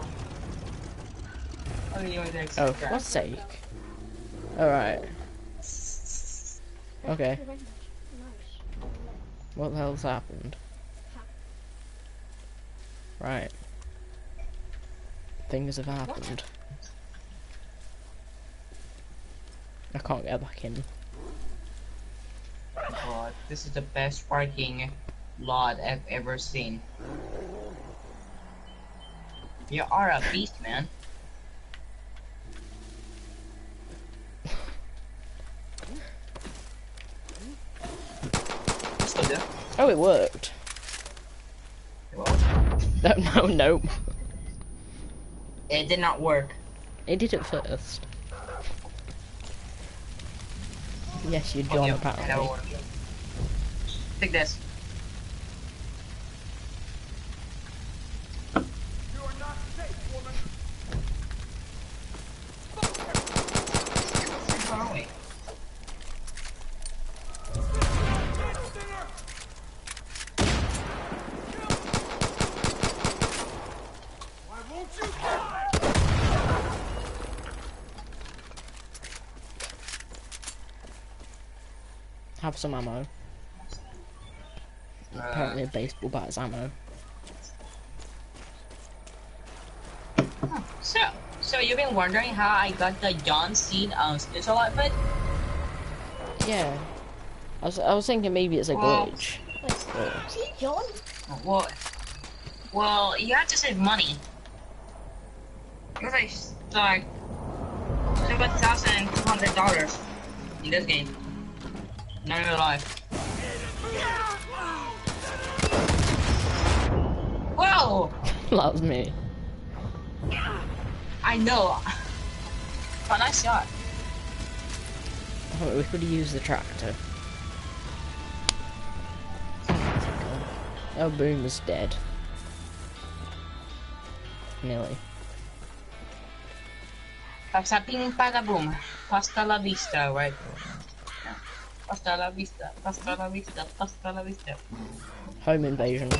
Oh, you were there. Oh, for God's sake. Alright. Okay. What the hell's happened? Right. Things have happened. I can't get back in. God, this is the best parking lot I've ever seen. You are a beast, man. Still there? Oh, it worked. No, no, nope. It did not work. It did it first. Yes, you're John, Okay, apparently. that'll work. Take this. Far away. Have some ammo. Uh, Apparently a baseball bat is ammo. So, so you've been wondering how I got the John Cena um, special outfit? Yeah. I was I was thinking maybe it's a Well- glitch. See, John? Well, well, you have to save money. Because I start seven thousand two hundred dollars in this game. Now you're alive. Whoa! That was me. I know. Oh, nice shot. Oh, we could use the tractor. Oh, Boom is dead. Nearly. Pagsating para Boom. Pasta la vista, right? Pasta la vista. Pasta la vista. Pasta la vista. Home invasion.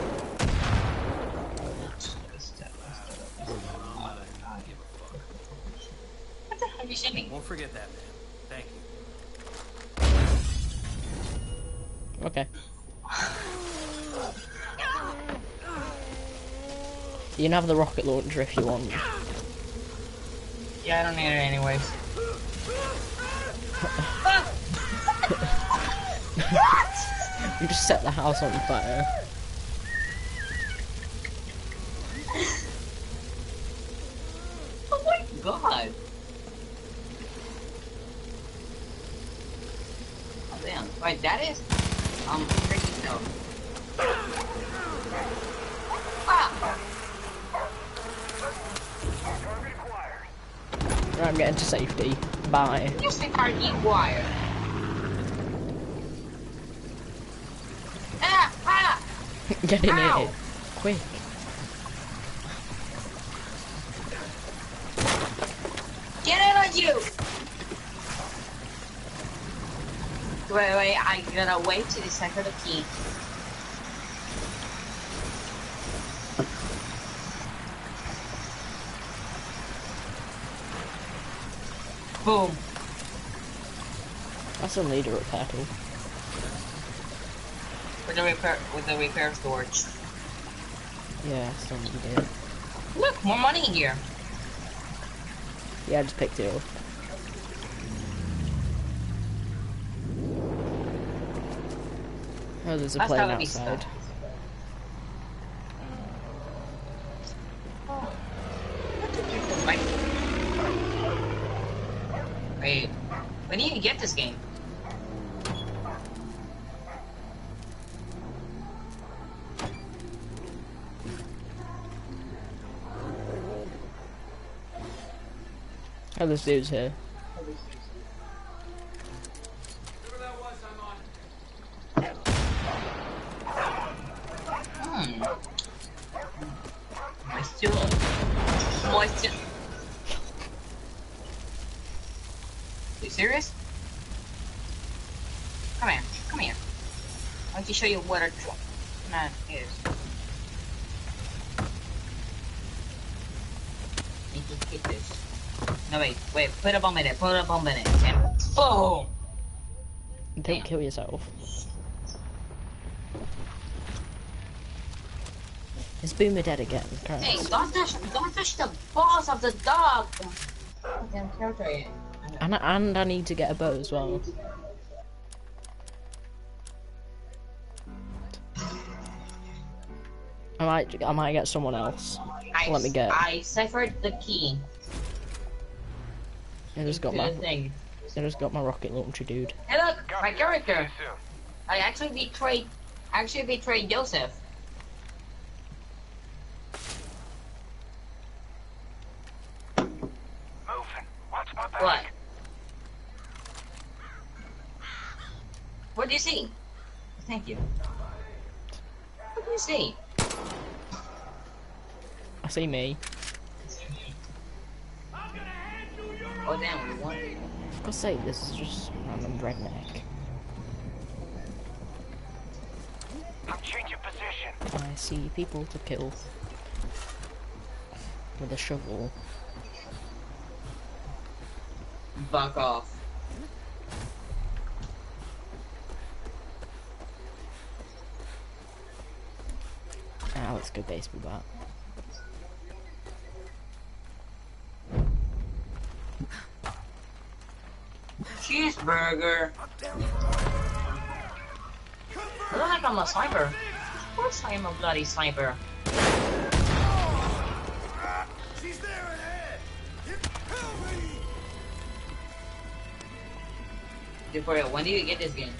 What the hell are you saying? Won't forget that, man. Thank you. Okay. You can have the rocket launcher if you want. Yeah, I don't need it anyways. What? You just set the house on fire. Oh my god. Oh damn. Wait, that is um crazy stuff. Ah. Right, I'm getting to safety. Bye. You think I need wire? Ah! Ah! Get in Ow. here. Quick. Get in on you! Wait, wait, I gotta wait to decipher the key. Boom. That's a leader repair tool. With the repair, with the repair storage. Yeah, still need it. Look, more money in here. Yeah, I just picked it up. Oh, there's a Hasta plane la vista. outside. Wait, when do you get this game? Oh, this dude's here. Hmm. Moisture. Moisture. You serious? Come here. Come here. I want to show you what a truck man is. Need to get this. No, wait, wait, put a bomb in it, put a bomb in it. And boom! Don't Damn. kill yourself. Is Boomer dead again? Christ. Hey, don't touch, don't touch the balls of the dog! Damn territory. And, and I need to get a bow as well. I might, I might get someone else. I, Let me get. I ciphered the key. I just got to my. the thing. I just got my rocket launcher, dude. Hey look, my character! I actually betrayed, actually betrayed Joseph. Moving. Watch my back. What? What do you see? Thank you. What do you see? I see me. Oh damn, we won. For God's sake, this is just random redneck. I'm changing position. I see people to kill with a shovel. Fuck off. Ah, let's go baseball bat. Cheeseburger. I look like I'm a sniper. Of course I am a bloody sniper. She's there ahead. For real, when do you get this game?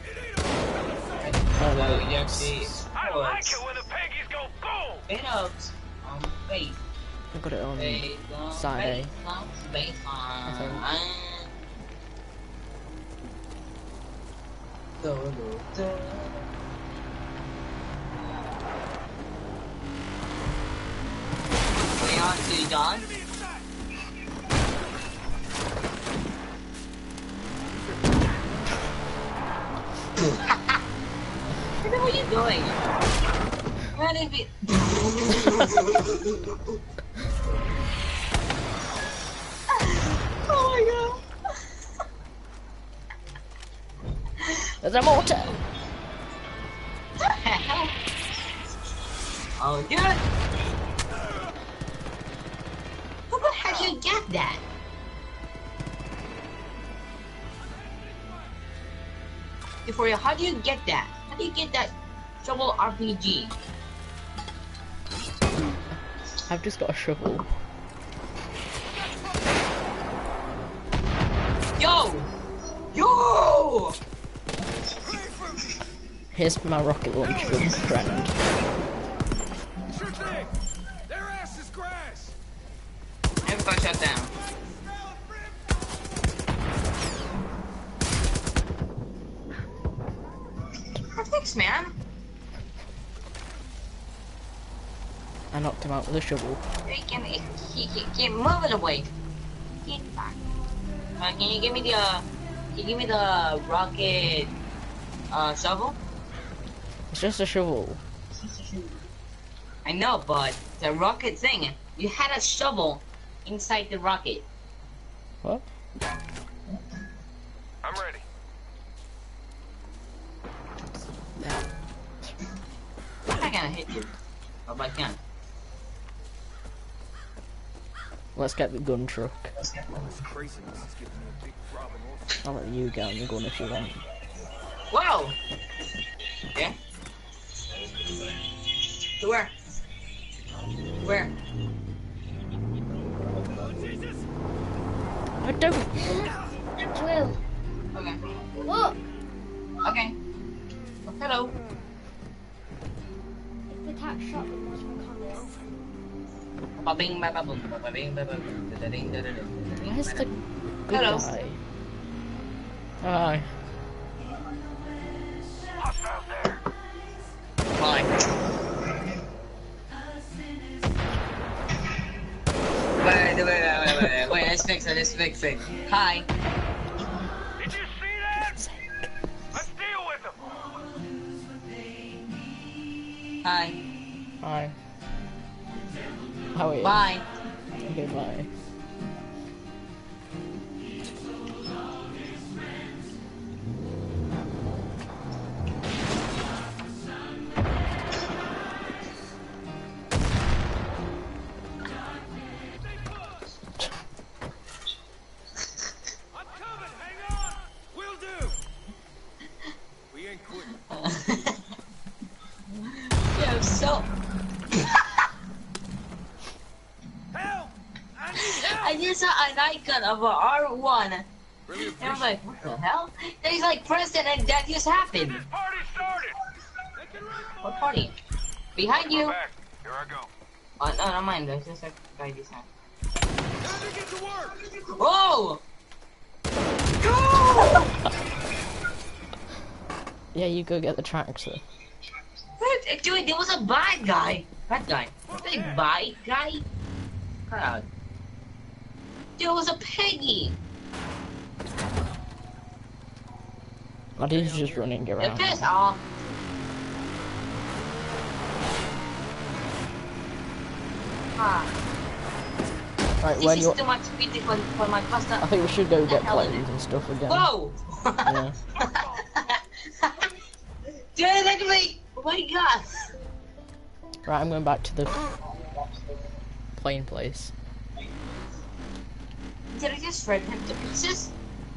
Oh, So no. you actually I like it when the piggies go boom! bit of um faith. I got it on Faith on Saturday. faith on faith I think. on. Do, do, do. We on to John. What are you doing? What if it? Oh my god! There's a mortar! What the hell? Oh, dude! How the heck you get that? For you, how do you get that? How do you get that shovel R P G? I've just got a shovel. Yo! Yo! Here's my rocket launcher, friend. Sure thing! Their ass is grass! Everybody shut down. Thanks, man. I knocked him out with a shovel. He can, he, he, he can move it away. Get back. Uh, can you give me the, uh, can you give me the rocket, uh, shovel? It's just a shovel. I know, but the rocket thing, you had a shovel inside the rocket. What? I'm ready. I'm not gonna hit you. Oh, but I can. Let's get the gun truck. This craziness is giving me a big throbbing orphan. I'll let you get on the gun if you want. Whoa! Yeah? To where? Where? I don't. Will. Okay. Look. Okay. Oh, hello. If the attack shotgun was from Connors. Ba-bing, ba-ba-boom, ba-ba-bing, ba-ba-boom, da-da-ding, da-da-ding, da-da-ding, Where's the ba-da-ding. good Hello. guy? Hi. Hostiles there. Fine. Wait, wait, wait, wait, wait, wait, let's fix it, let's fix it. Hi. Did you see that? Let's deal with them. Hi. Hi. How are you? Bye. Okay, bye. I'm coming. Hang on. Will do. We ain't quitting. Yeah, I'm so... Help! I need help! I just saw an icon of a R one. And I'm like, what the hell? Then he's like, press it and that just happened. This party started. What party? Behind you. Back. Here I go. Oh, no, not mine. There's just a guy this time. Time to get to work. Whoa! Yeah, you go get the tractor. What? Dude, there was a bad guy. Bad guy. Big bad guy. Crowd. There was a piggy. My dude's just running You're around. pissed off. Ah. Right, This when is you too much speed for, for my pasta. I think we should go get hell is planes and stuff again. Whoa! Yeah. Dude, look at me! Oh my god! Right, I'm going back to the plane place. Did I just shred him to pieces?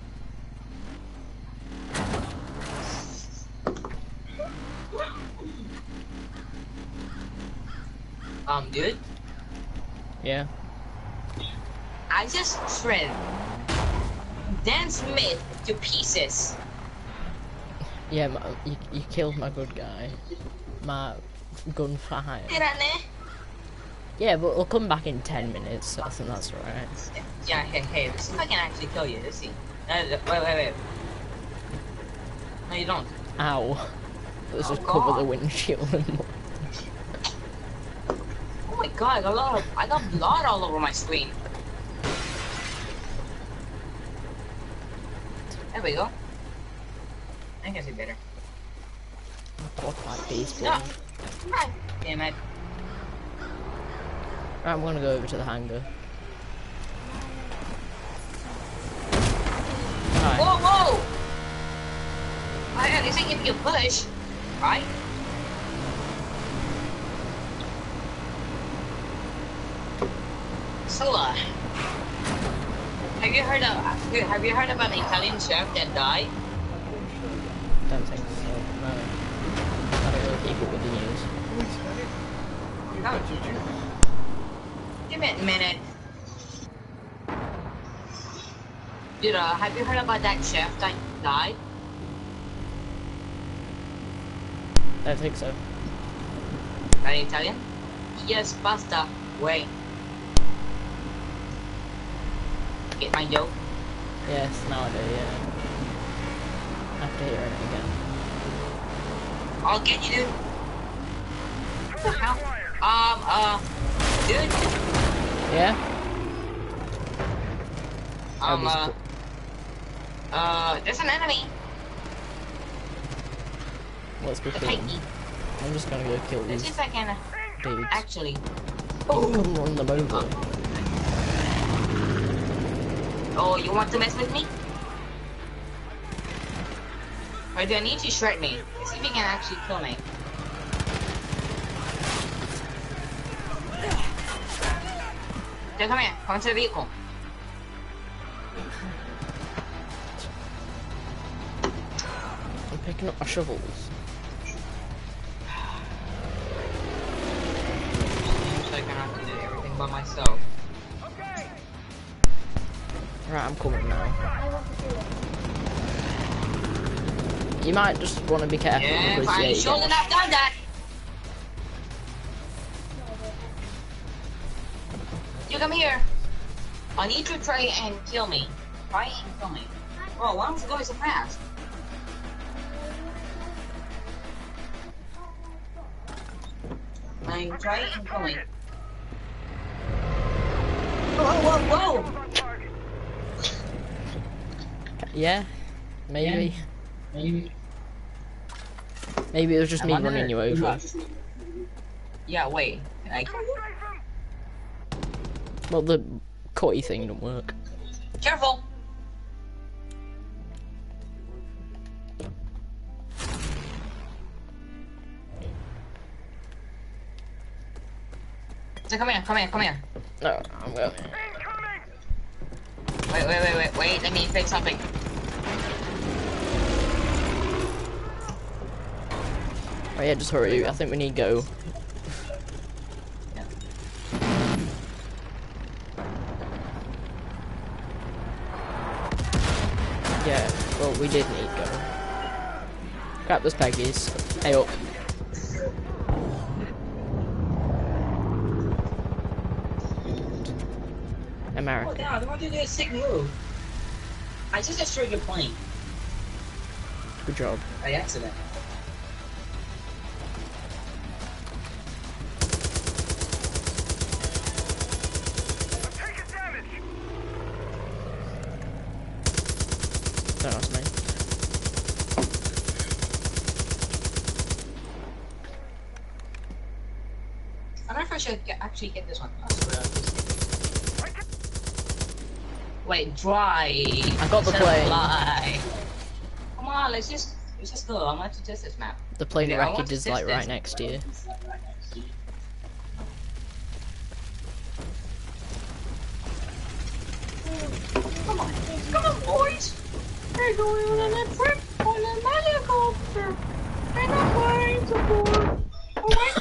Um, dude, Yeah. I just shred Dan Smith to pieces. Yeah, my, you, you killed my good guy. My gunfire. Yeah, but we'll come back in ten minutes, so I think that's right. Yeah, hey, hey, let's see if I can actually kill you. Let's see. Uh, wait, wait, wait. No, you don't. Ow. Let's Oh, just cover God. the windshield and Oh my god, I got a lot of, I got blood all over my screen. There we go. I can see better. talk about baseball. No. Ah, damn it. Right, I'm gonna go over to the hangar. Right. Whoa, whoa! I at least I give you a push, right? So, uh, have you heard of have you heard about an Italian chef that died? Don't think so. No. I don't really keep up with the news. Give me a minute. Dude, uh, have you heard about that chef that died? Don't think so. An Italian? Yes, pasta. Wait. Get my joke? Yes, now I do, yeah. After hearing it again. I'll get you, dude. What the hell? Um, uh, dude. Yeah? Um, uh, uh, there's an enemy. Let's go The kill him. pikey. I'm just gonna go kill Let's these see if I can, uh, dudes. actually. Oh, come run them over. Oh, you want to mess with me? Or do I need to shred me? Let's see if you can actually kill me. Dude, come here. Come to the vehicle. I'm picking up my shovels. So I can have to do everything by myself. Right, I'm coming now. You might just want to be careful Yeah, because fine. yeah, you Sure get- enough, done that. You come here. I need to try and kill me. Try and kill me. Bro, why don't you go so fast? I try and kill me. Whoa, whoa, whoa! Yeah, maybe. Maybe. Maybe it was just I me wonder- running you over. Yeah, wait. I... Well, the cutty thing didn't work. Careful! So come here, come here, come here. No, I'm going. Wait, wait, wait, wait, wait, let me fix something. Oh yeah, just hurry. I think we need go. Yeah, well, we did need go. Grab those Peggies. Hey, up. America. Oh god, why did you do a sick move? I just destroyed your plane. Good job. By accident. Don't ask me. I don't know if I should get, actually get this one. I swear I'll just- Wait, dry. I got the Instead of plane. fly. Come on, let's just let's just go. I want to test this map. The plane Yeah, I want wreckage to is test like right this. next to you. Come on, come on, boys. We're going on a trip on a helicopter. And I'm flying to board. Oh my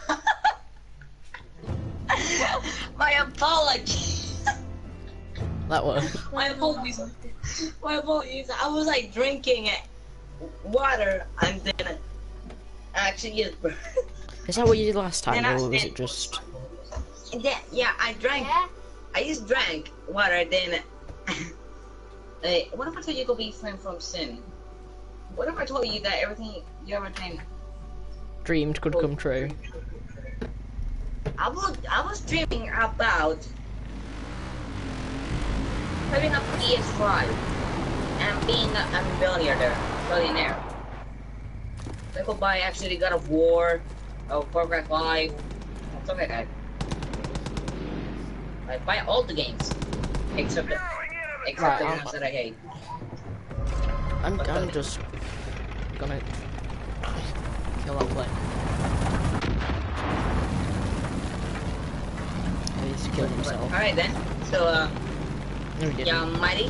god. My apology. That that word. My apologies. My apologies. I was like drinking water and then actually yes. Is that what you did last time, Then I- or was then- it just? And then, yeah, I drank. I just drank water. Then, uh, what if I told you to be friend from sin? What if I told you that everything you ever dreamed? Dreamed could come true. I was I was dreaming about having a P S five and being a, a billionaire. Billionaire. I could buy actually God of War, or Far Cry five, something like that. I buy all the games except the except Right, the I'm- ones that I hate. I'm, I'm just gonna kill that plane. He's killed himself. Alright then. So uh No, he didn't. yeah, mighty.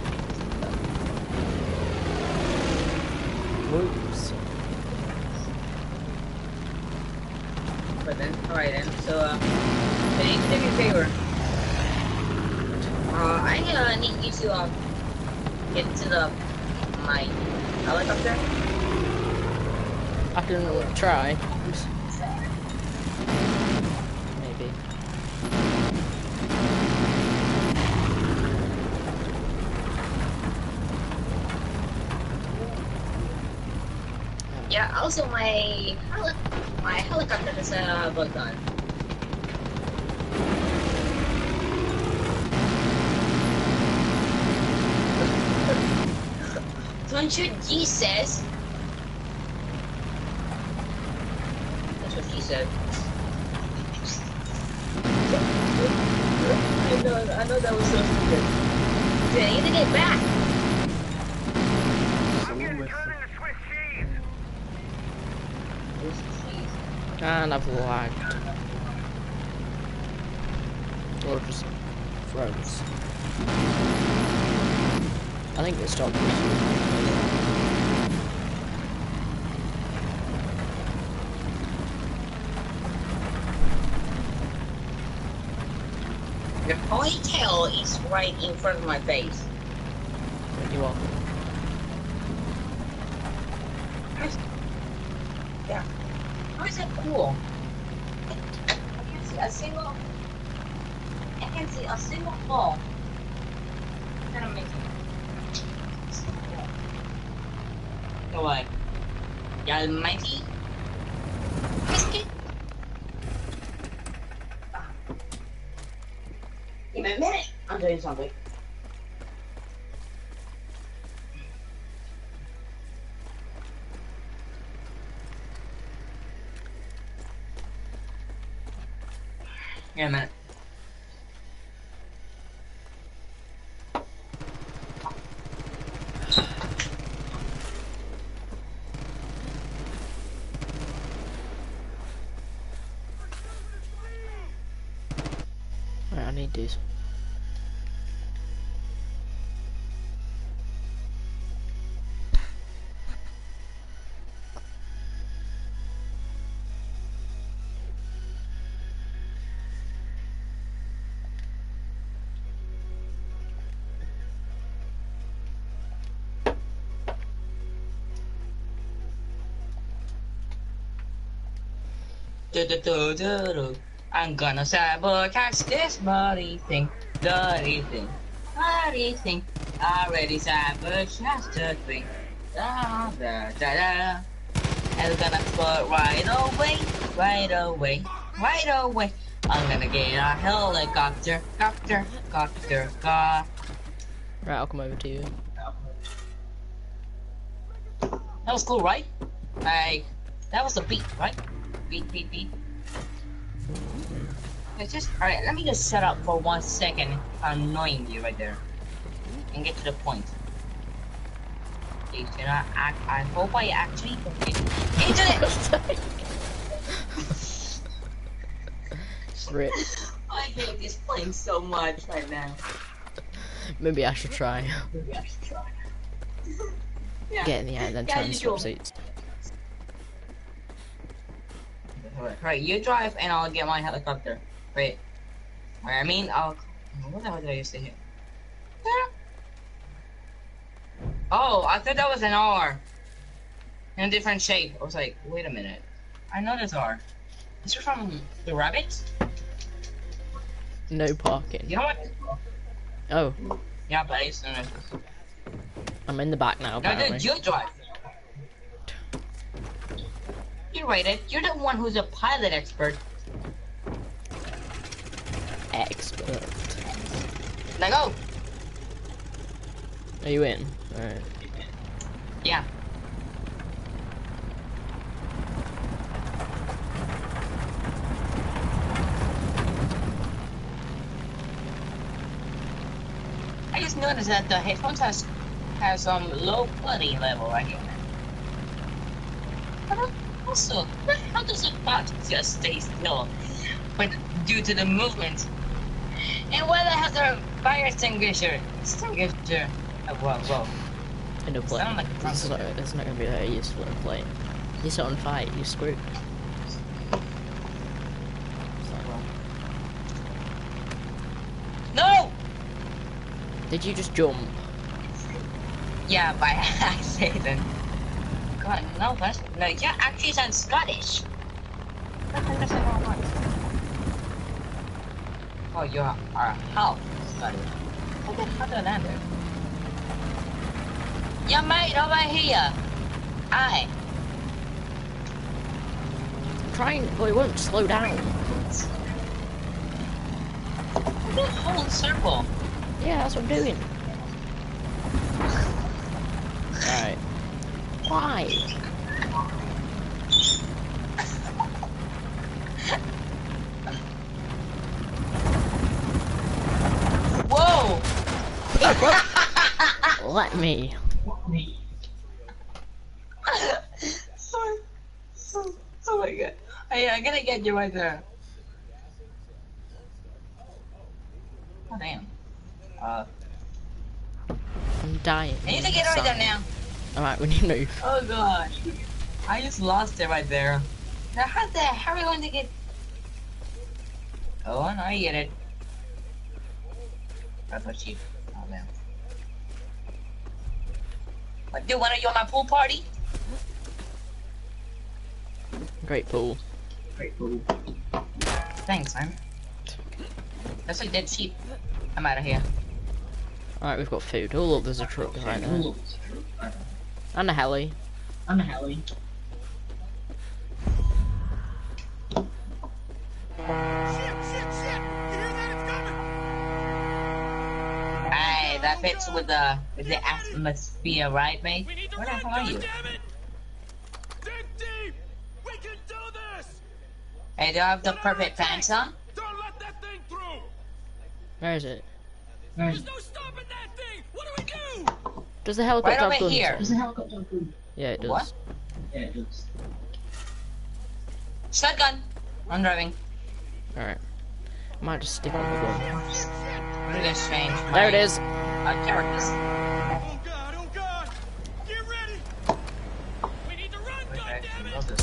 Whoops. But then, alright then. So uh can you do me a favor? Uh I uh, need you to um get to the my helicopter. I can try. Maybe. Yeah, also my heli my helicopter is uh bugged on. Don't you Jesus? That's what she said. I know, I know that was so stupid. Dude, I need to get back. And I've lagged. Or just froze. I think it stopped. The ponytail is right in front of my face. You are. Yeah. How is that cool? I can't see a single. I can't see a single ball. Kind of amazing. No way. The almighty. Biscuit. Give me a minute. I'm doing something. Yeah, man. Right, I need these. Do, do, do, do, do. I'm gonna sabotage this bloody thing, bloody thing, bloody thing. Already sabotaged the thing. Da da da da. And gonna put right away, right away, right away. I'm gonna get a helicopter, copter, copter, copter. Right, I'll come over to you. That was cool, right? Like, that was the beat, right? Beat, beat, beat. It's just, alright, let me just shut up for one second. I'm annoying you right there. And get to the point. You should not act, I hope I actually can get into it! Rip. I hate this plane so much right now. Maybe I should try. Maybe I should try. Yeah. Get in the air and then Yeah, try and you swap do. seats. Right, you drive and I'll get my helicopter. Wait. Wait, I mean, I'll... What the hell did I used to hit? Oh, I thought that was an R. In a different shape. I was like, wait a minute. I know this R. Is it from the rabbit? No parking. You know what? Oh. Yeah, but it's uh, I'm in the back now, no, apparently. dude, you drive. You're right, Ed. You're the one who's a pilot expert. Expert. Now go. Are you in? Alright. Yeah. I just noticed that the headphones has has um low quality level right here. But also, how does the bot just stay still when due to the movement? And whether it has a fire extinguisher, extinguisher. Oh, whoa, whoa. In a plane. Like it's, not, it's not gonna be very useful in a plane. You're set on fire, you're screwed. No! Did you just jump? Yeah, by accident. God, no, that's, no, you're actually sound Scottish. Oh, you are half Scottish. How the hell did I land there? Yeah, mate, over here. Aye. Trying, but it won't slow down. The whole circle. Yeah, that's what I'm doing. Alright. Why? Whoa! Let me. oh, oh my god. Hey, I'm gonna get you right there. Oh damn. Uh. I'm dying. I need to get right there now. Alright, we need to move. Oh god. I just lost it right there. Now how the hell are we going to get... Oh, no, I get it. That's what cheap. Oh man. What, dude, wanna you on my pool party? Great pool. Great pool. Thanks, man. That's like dead cheap. I'm out of here. Alright, we've got food. Oh look, there's a truck right there. And a heli. And a heli. Hey, that fits with the with the atmosphere, right, mate? Where the hell are you? Hey, do I have the perfect pants on? Where is it? Where is it? no stopping that thing! What do we do? Does the helicopter right have over guns here. on? Does the helicopter have guns? Yeah, it does. What? Yeah, it does. Shotgun! I'm driving. Alright. I might just stick on the gun. What are this change? There it is. Uh, characters. Oh god, oh god! Get ready! We need to run, goddammit!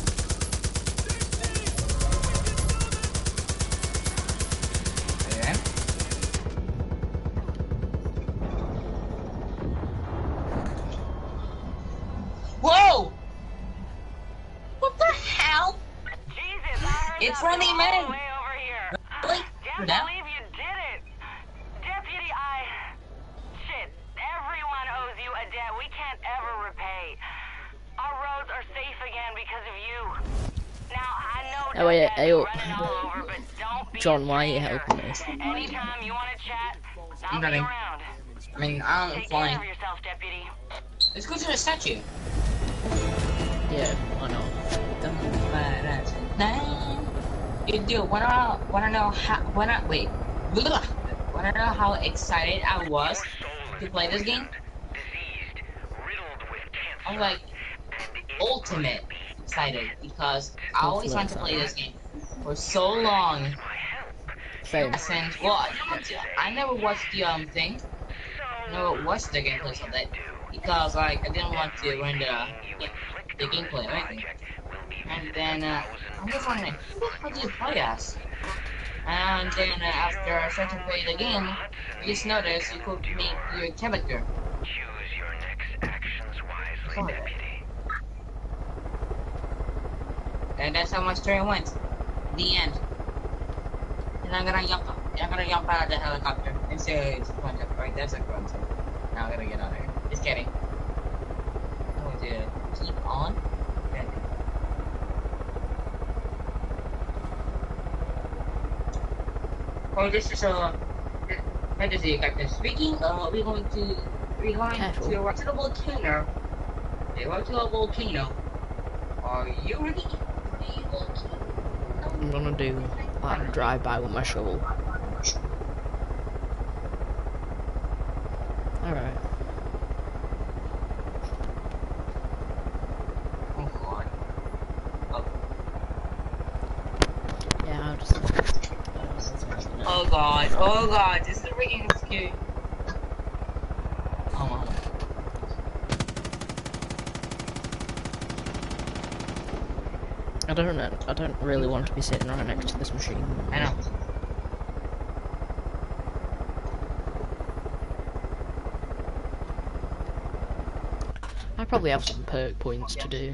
Okay. Whoa! What the hell? Jesus, I heard It's that running from man. all the way over here. Really? Can't That? believe you did it. Deputy, I... Shit, everyone owes you a debt we can't ever repay. Our roads are safe again because of you. Now, I know Oh wait, Doug hey, has oh. you running all over, but don't be John, a why are you stranger. helping me? Anytime you want to chat, I'll I'm be running. around. I mean, I'm Take flying. care of yourself, Deputy. Let's go to the statue. Yeah, I know. You do wanna wanna know how wanna wait blah, wanna know how excited I was to play this game? I'm like ultimate excited because I always wanted to play this game for so long. Same. Since well, I never, I never watched the um thing. I never watched the gameplay of it because like I didn't want to run the the gameplay or anything. And then uh, I'm just wondering, who the hell do you play as? And then uh, after a certain period again, you just notice you could make your character. Choose your next actions wisely, deputy. And that's how my story went. The end. And I'm gonna jump. I'm gonna jump out of the helicopter and say it's grunt. Right, that's a grunt. Now I'm gonna get out of here. Just kidding. I'm going to keep on. Okay. Oh, this is a fantasy character speaking. Uh, we're going to we're going Careful. to to the volcano. We're going to a volcano. Are you ready? I'm gonna do like a drive by with my shovel. Alright. Oh god. Oh. Yeah, I'll just. Oh god. Oh god. This is freaking scary. Oh my. I don't know. I don't really want to be sitting right next to this machine. I know. I probably have some perk points to do.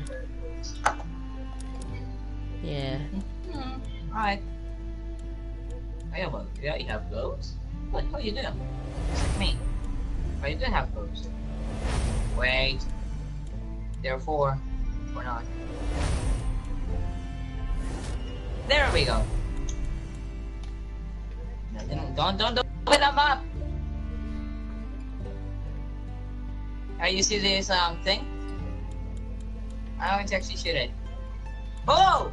Yeah. Hmm. Alright. I have a, yeah, you have those? What? Oh, you do? Just like me. Oh, you do have those. Wait. Therefore, or not. There we go. Don't, don't, don't open them up! Oh, you see this, um, thing? I want to actually shoot it. Oh!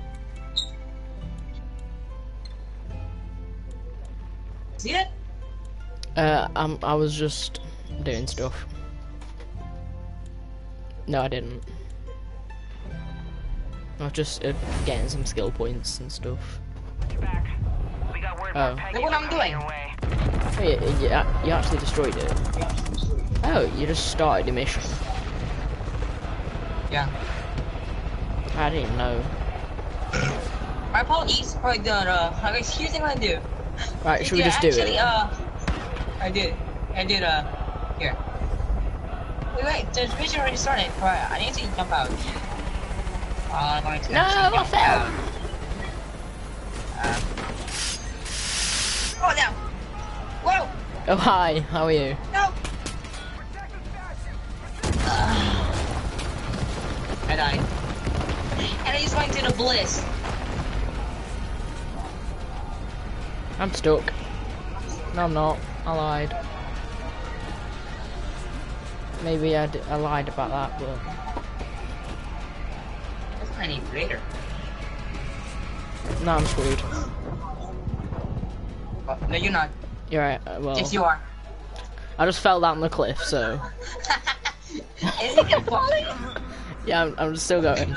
See it? Uh, um, I was just doing stuff. No, I didn't. I was just uh, getting some skill points and stuff. Back. We got word Oh. Look what I'm doing! Oh, you, you, you actually destroyed it. Oh, you just started the mission. Yeah. I didn't know. My apologies for the, uh, I'm excusing what I do. Right, should we Yeah, just do actually, it? uh, I did. I did, uh, here. Wait, wait, the mission already started. Alright, I need to jump out. Uh, I'm going to No, actually I jump fell. out. Uh, oh, no! Whoa! Oh, hi, how are you? No! Uh, I died. And I just went to the bliss. I'm stuck. No, I'm not. I lied. Maybe I, d I lied about that, but... That's not even greater. No, I'm screwed. Oh, no, you're not. You're right, uh, well... Yes, you are. I just fell down the cliff, so... Is it kept falling? Yeah, I'm, I'm still going.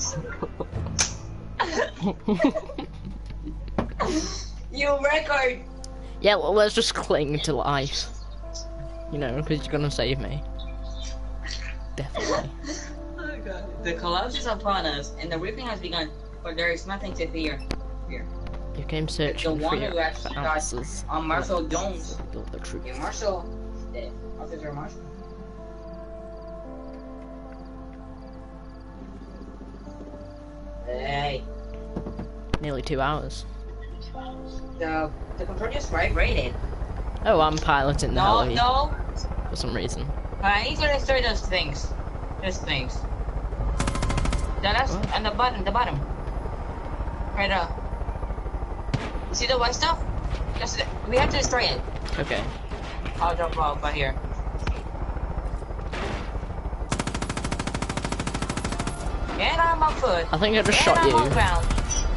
You record! Yeah, well, let's just cling to life. You know, because you're gonna save me. Definitely. Oh god. The collapse is upon us, and the ripping has begun, but there is nothing to fear. Fear. You came The searching for one your who actually got answers. on Marshall Jones. Build the truth. Yeah, Marshall is dead. Officer Marshall. Hey. Nearly two hours. The the control just vibrated. Oh, I'm piloting the No, heli no. for some reason. I need to restore those things. Those things. The last What? and the bottom, the bottom. Right uh. You see the white stuff? Just we have to destroy it. Okay. I'll drop off right here. And I'm on foot. I think I just and shot I'm you. on ground.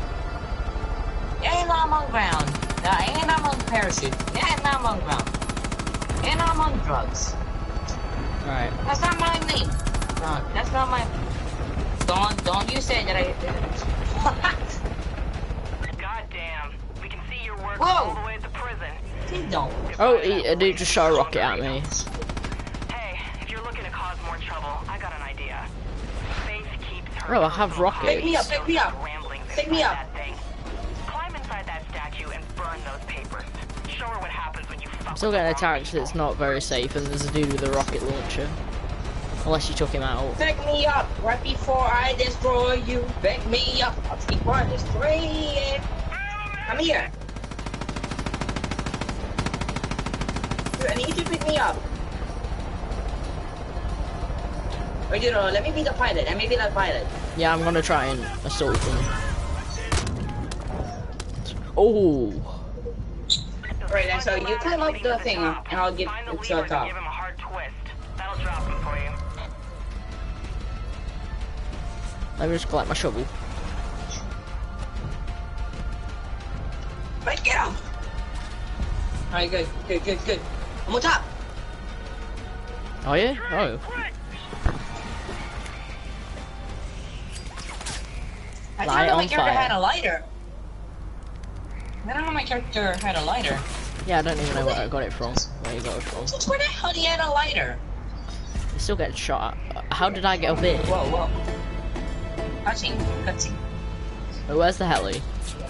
And I'm on ground. Uh, and I'm on parachute. And I'm on ground. And I'm on drugs. Alright. That's not my name. No, that's not my. Don't don't you say that I. Goddamn. We can see your work Whoa. all the way at the prison. Please don't. Oh, he, a dude just shot a rocket at me. Hey, if you're looking to cause more trouble, I got an idea. Faith keeps her Oh, I have rockets. Pick me up. Pick me up. ramblings Pick me inside up. that thing. Climb inside that statue and burn show her what happens when you fuck I'm still getting attacked, it's not very safe, and there's a dude with a rocket launcher. Unless you took him out. Pick me up right before I destroy you. Pick me up before I destroy you. Come here. Dude, I need you to pick me up. Wait, you know, let me be the pilot. Let me be the pilot. Yeah, I'm gonna try and assault him. Oh. Right, and so you climb up the thing, and I'll give it to the top. Give him a hard twist. That'll drop him for you. Let me just collect my shovel. Right, get out! Alright, good, good, good, good. I'm on top! Oh yeah? Oh. I Light didn't know my on character fire. had a lighter. I don't know my character had a lighter. Yeah, I don't even know where I got it from. Where you got it from. Since where the hell did he had a lighter? You still get shot. How did I get up here? Whoa, whoa. Cutscene, cutscene. Oh, where's the heli?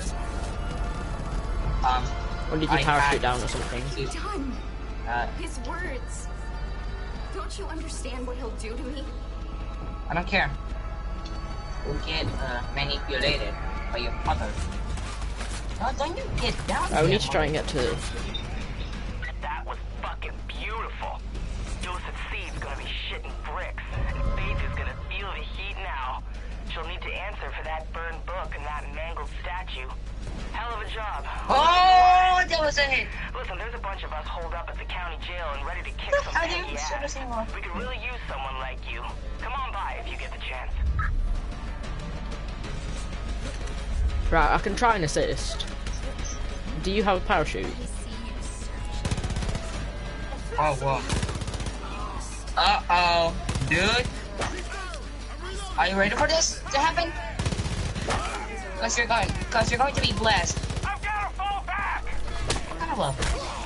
Um, Or did you I parachute had- down or something? Done. Uh, His words. Don't you understand what he'll do to me? I don't care. You'll get uh, manipulated by your mother. Oh, don't you get down I here, need to try and get to. That was fucking beautiful. Dosed C's gonna be shitting bricks, and Faith is gonna feel the heat now. She'll need to answer for that burned book and that mangled statue. Hell of a job. Oh, that was a hit. Listen, there's a bunch of us holed up at the county jail and ready to kick some I tanky didn't should have ass. seen one. We could really use someone like you. Come on by if you get the chance. Right, I can try and assist. Do you have a parachute? Oh, whoa. Uh-oh. Dude. Are you ready for this to happen? Cause you're going, cause you're going to be blessed. I've gotta fall back! What kind of love?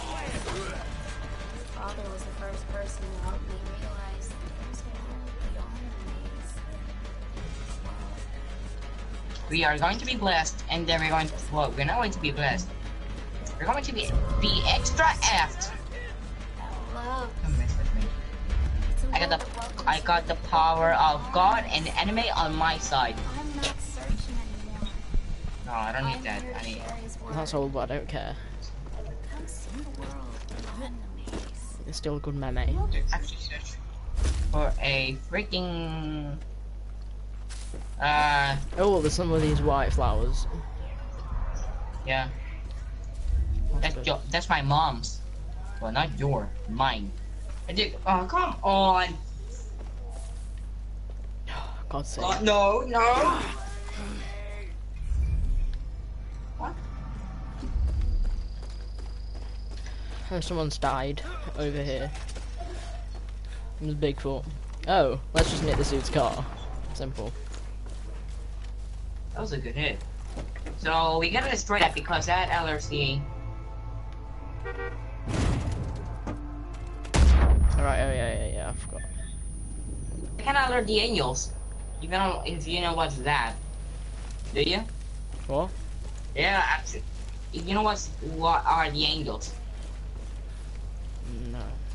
Father was the first person to help me realize that there's no beyond these. We are going to be blessed, and then we're going to, well, we're not going to be blessed. We're going to be, be extra effed. Love. Don't mess with me. I got the, I got the power of God and the enemy on my side. I'm not searching anymore. No, I don't need that. I need. That's all, but I don't care. Come see the world beyond the maze. It's still a good meme. Actually, search for a freaking. Uh, Oh, there's some of these white flowers. yeah. That's your, that's my mom's. Well, not your, mine. I did. Oh, come on. God's sake. Oh, no, no. What? Oh, someone's died over here. It was Bigfoot. Oh, let's just nick the dude's car. Simple. That was a good hit. So we gotta destroy that because that L R C. Alright, oh yeah, yeah, yeah, I forgot. I can alert the angels. You know if you know what's that. Do you? What? Yeah, actually. You know what's what are the angels? No.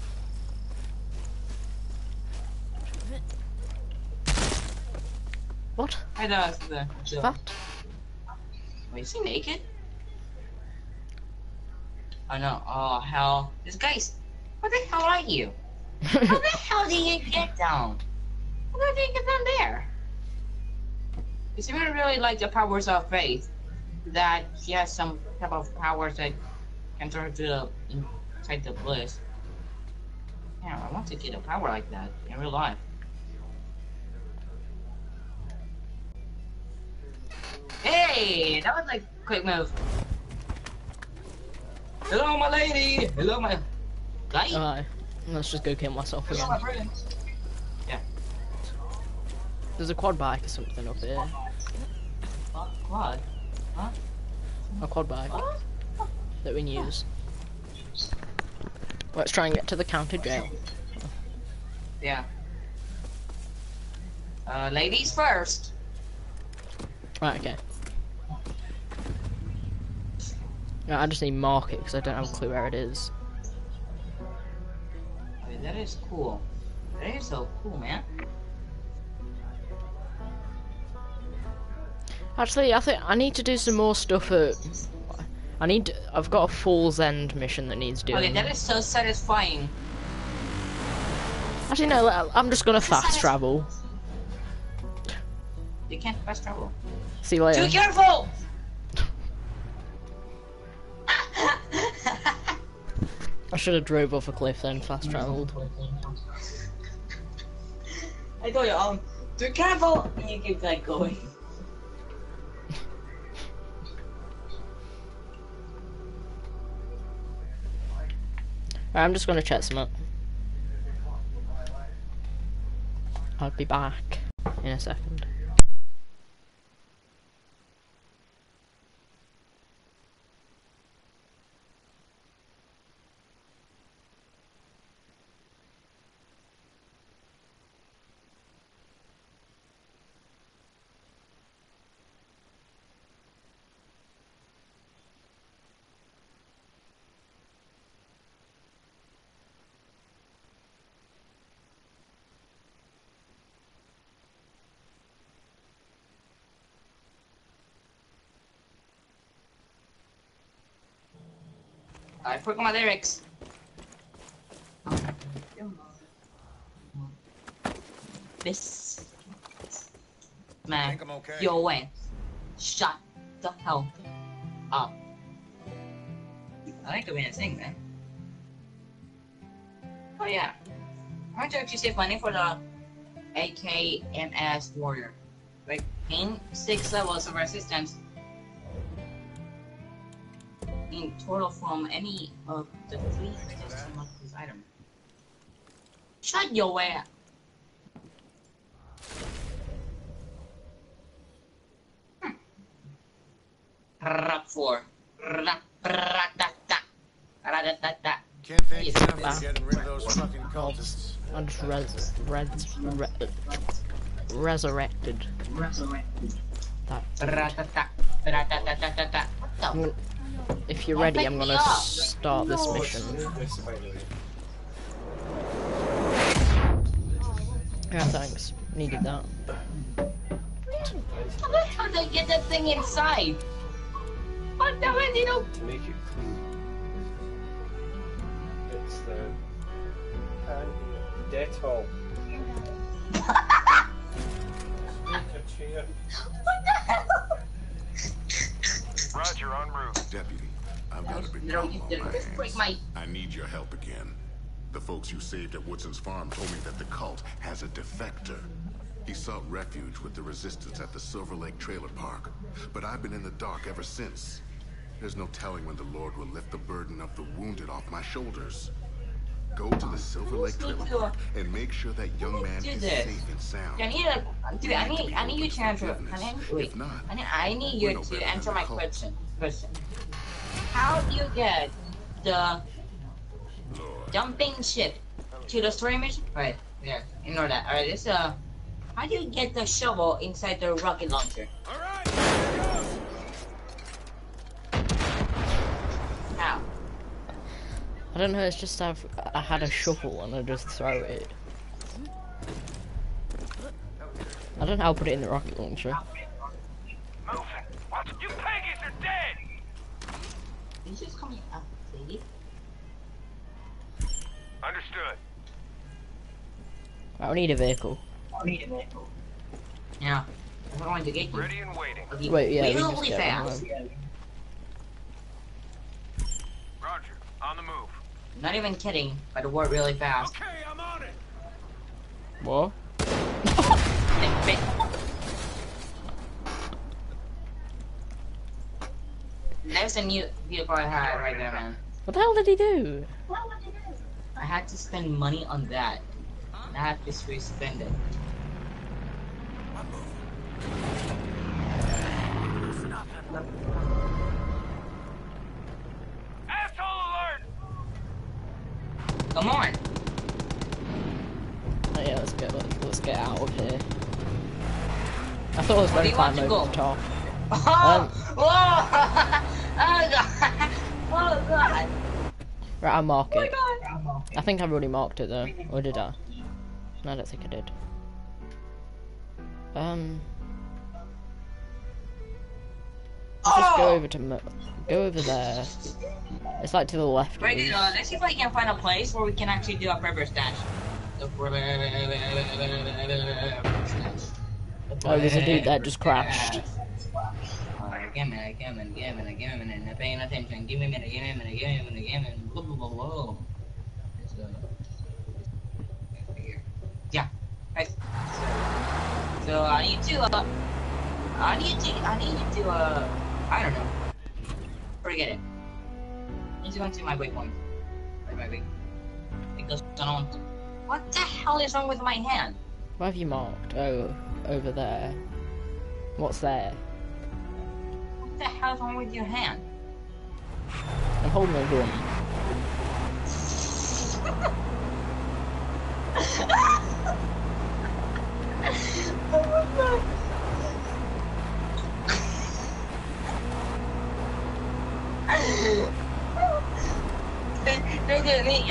What? I know the, the What? Wait, is he naked? Oh no, oh hell. This guy's what the hell are you? How the hell did you get down? How did you get down there? You seem to really like the powers of faith. That she has some type of powers that can turn to the inside the bliss. Yeah, I want to get a power like that in real life. Hey, that was like a quick move. Hello, my lady. Hello, my guy. Alright, let's just go kill myself Hello, my again. friend. Yeah. There's a quad bike or something up here. What? Quad? Huh? A quad bike that we can use. Let's try and get to the county jail. Yeah. Uh, ladies first. Right, okay. No, I just need mark it because I don't have a clue where it is. Okay, that is cool. That is so cool, man. Actually, I think I need to do some more stuff at... I need... I've got a Fool's End mission that needs doing. Okay, that is so satisfying. Actually, no, I'm just gonna fast travel. You can't fast travel. See you later. Too careful! I should have drove off a cliff then, fast travelled. I told you, um, be careful! And you keep like going. Right, I'm just gonna check some up. I'll be back in a second. I forgot my lyrics. This man, okay. your way. Shut the hell up. I like the way I sing, man. Oh yeah, I want to actually save money for the A K M S Warrior. Like, gain six levels of resistance in total from any of the three resistance this item. Shut your way up. Hmm. Rap four. Rap ratata. Ratata. Can't thank you enough for getting rid of those fucking cultists. I'm just res res re resurrected. Resurrected. That. Ratata. Ratata. What the? If you're ready, I'm gonna start this mission. Yeah, thanks. Needed that. How did I get that thing inside? What the hell, you know? To make it clean. It's the can Dettol. What the hell? Roger, en route. Deputy, I've got a big No, problem you on didn't. my Just hands. break my... I need your help again. The folks you saved at Woodson's farm told me that the cult has a defector. He sought refuge with the resistance at the Silver Lake Trailer Park, but I've been in the dark ever since. There's no telling when the Lord will lift the burden of the wounded off my shoulders. Go to the Silver Lake Trailer Park and make sure that young man do is this? safe and sound. I need a, dude, I need, I need you to answer. I need, wait, If not, I need, I need you we're no to better than answer the my cult. question. Question. How do you get the dumping ship to the story mission? Right there. Ignore that. All right. This uh, how do you get the shovel inside the rocket launcher? All right, here goes. How? I don't know, it's just I've, I had a shovel and I just throw it. I don't know how to put it in the rocket launcher. Moving. What? You pagans are dead! He's just coming up, lady. Understood. I need a vehicle. I need a vehicle. Yeah. I'm going to get you. Ready and waiting. Wait, yeah, we Really just get one fast. home. Roger. On the move. Not even kidding, but it worked really fast. Okay, I'm on it. What? That's a new vehicle I had right there, man. What the hell did he do? I had to spend money on that. And I have to re-spend it. Asshole alert! Come on! Oh, yeah, let's get let's, let's get out of here. I thought I was Where going do to you want climb to over go? the top. Oh! Um, Oh! Oh god! Oh god! Right, I'll mark Oh my it. god! I think I've already marked it though. Or did I? No, I don't think I did. Um... Let's just go over to... Mo go over there. It's like to the left. Right, uh, let's see if I can find a place where we can actually do a pepper stash. Oh, there's a dude that just crashed. Give me a minute, give me a minute, give me a minute, give me a minute, I'm paying attention. Give me a minute, give me a minute, give me a minute, give me a minute. Blah, blah, blah, blah. So, here. Yeah, right. So, so I need to, uh, I need to, I need to, uh, I don't know. Forget it. I need to go to my waypoint. Right, my way. Because I don't. What the hell is wrong with my hand? What have you marked? Oh, over there. What's there? What the hell is wrong with your hand? I'm holding a gun. Oh my god. They did it.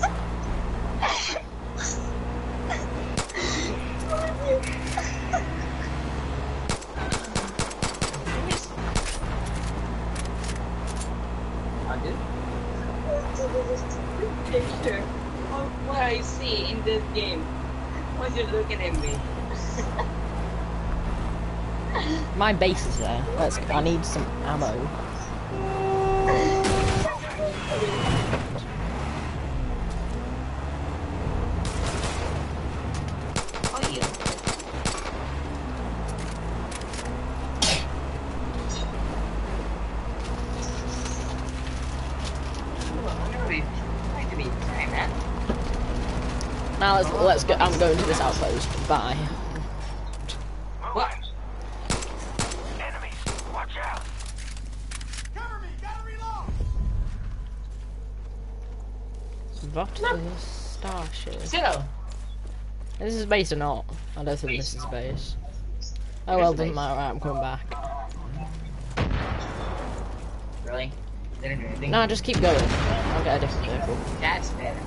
Picture of what I see in this game. Once you're looking at me. My base is there. Let's. I need some ammo. Oh yeah. Now let's let's go. I'm going to this outpost. Bye. What? Enemies, watch out. Cover me! Gotta reload! What is starship? Zero. This is base or not? I don't think this is base. Oh well, doesn't matter. Right, I'm coming back. Really? Didn't do anything. No, just keep going. I'll get a different vehicle. That's better.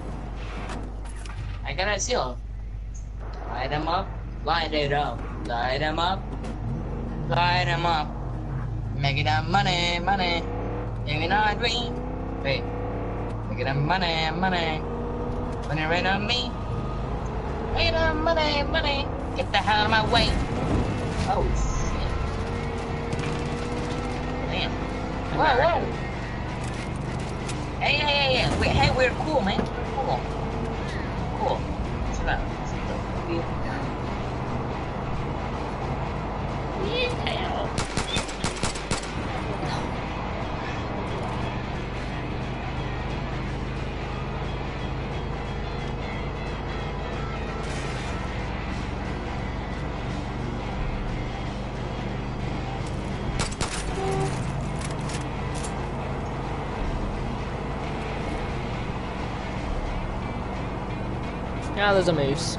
I got a seal. Light them up. Light it up. Light them up. Light them up. Make it up money, money. Living our dream. Wait. Make it up money, money. Money right on me. Make it up money, money. Get the hell out of my way. Oh shit. Damn. Whoa, whoa. Hey, hey, hey, hey. We, hey, we're cool, man. We're cool. Cool. Chill out. Yeah. Yeah, there's a moose.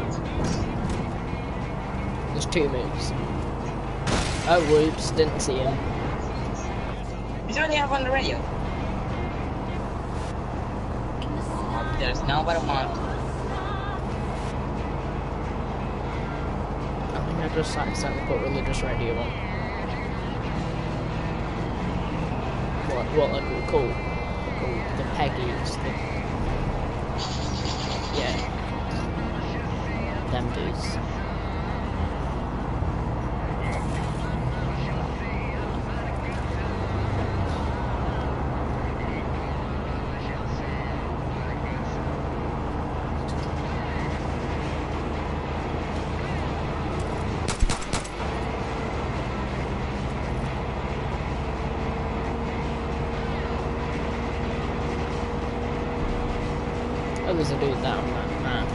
There's two moose. Oh, whoops, didn't see him. He's already up on the radio. Oh, there's nobody want. I think I just accidentally put religious radio on. What, what like we call, call the Peggies, the... Yeah. Them dudes. Oh, there's a dude down that map.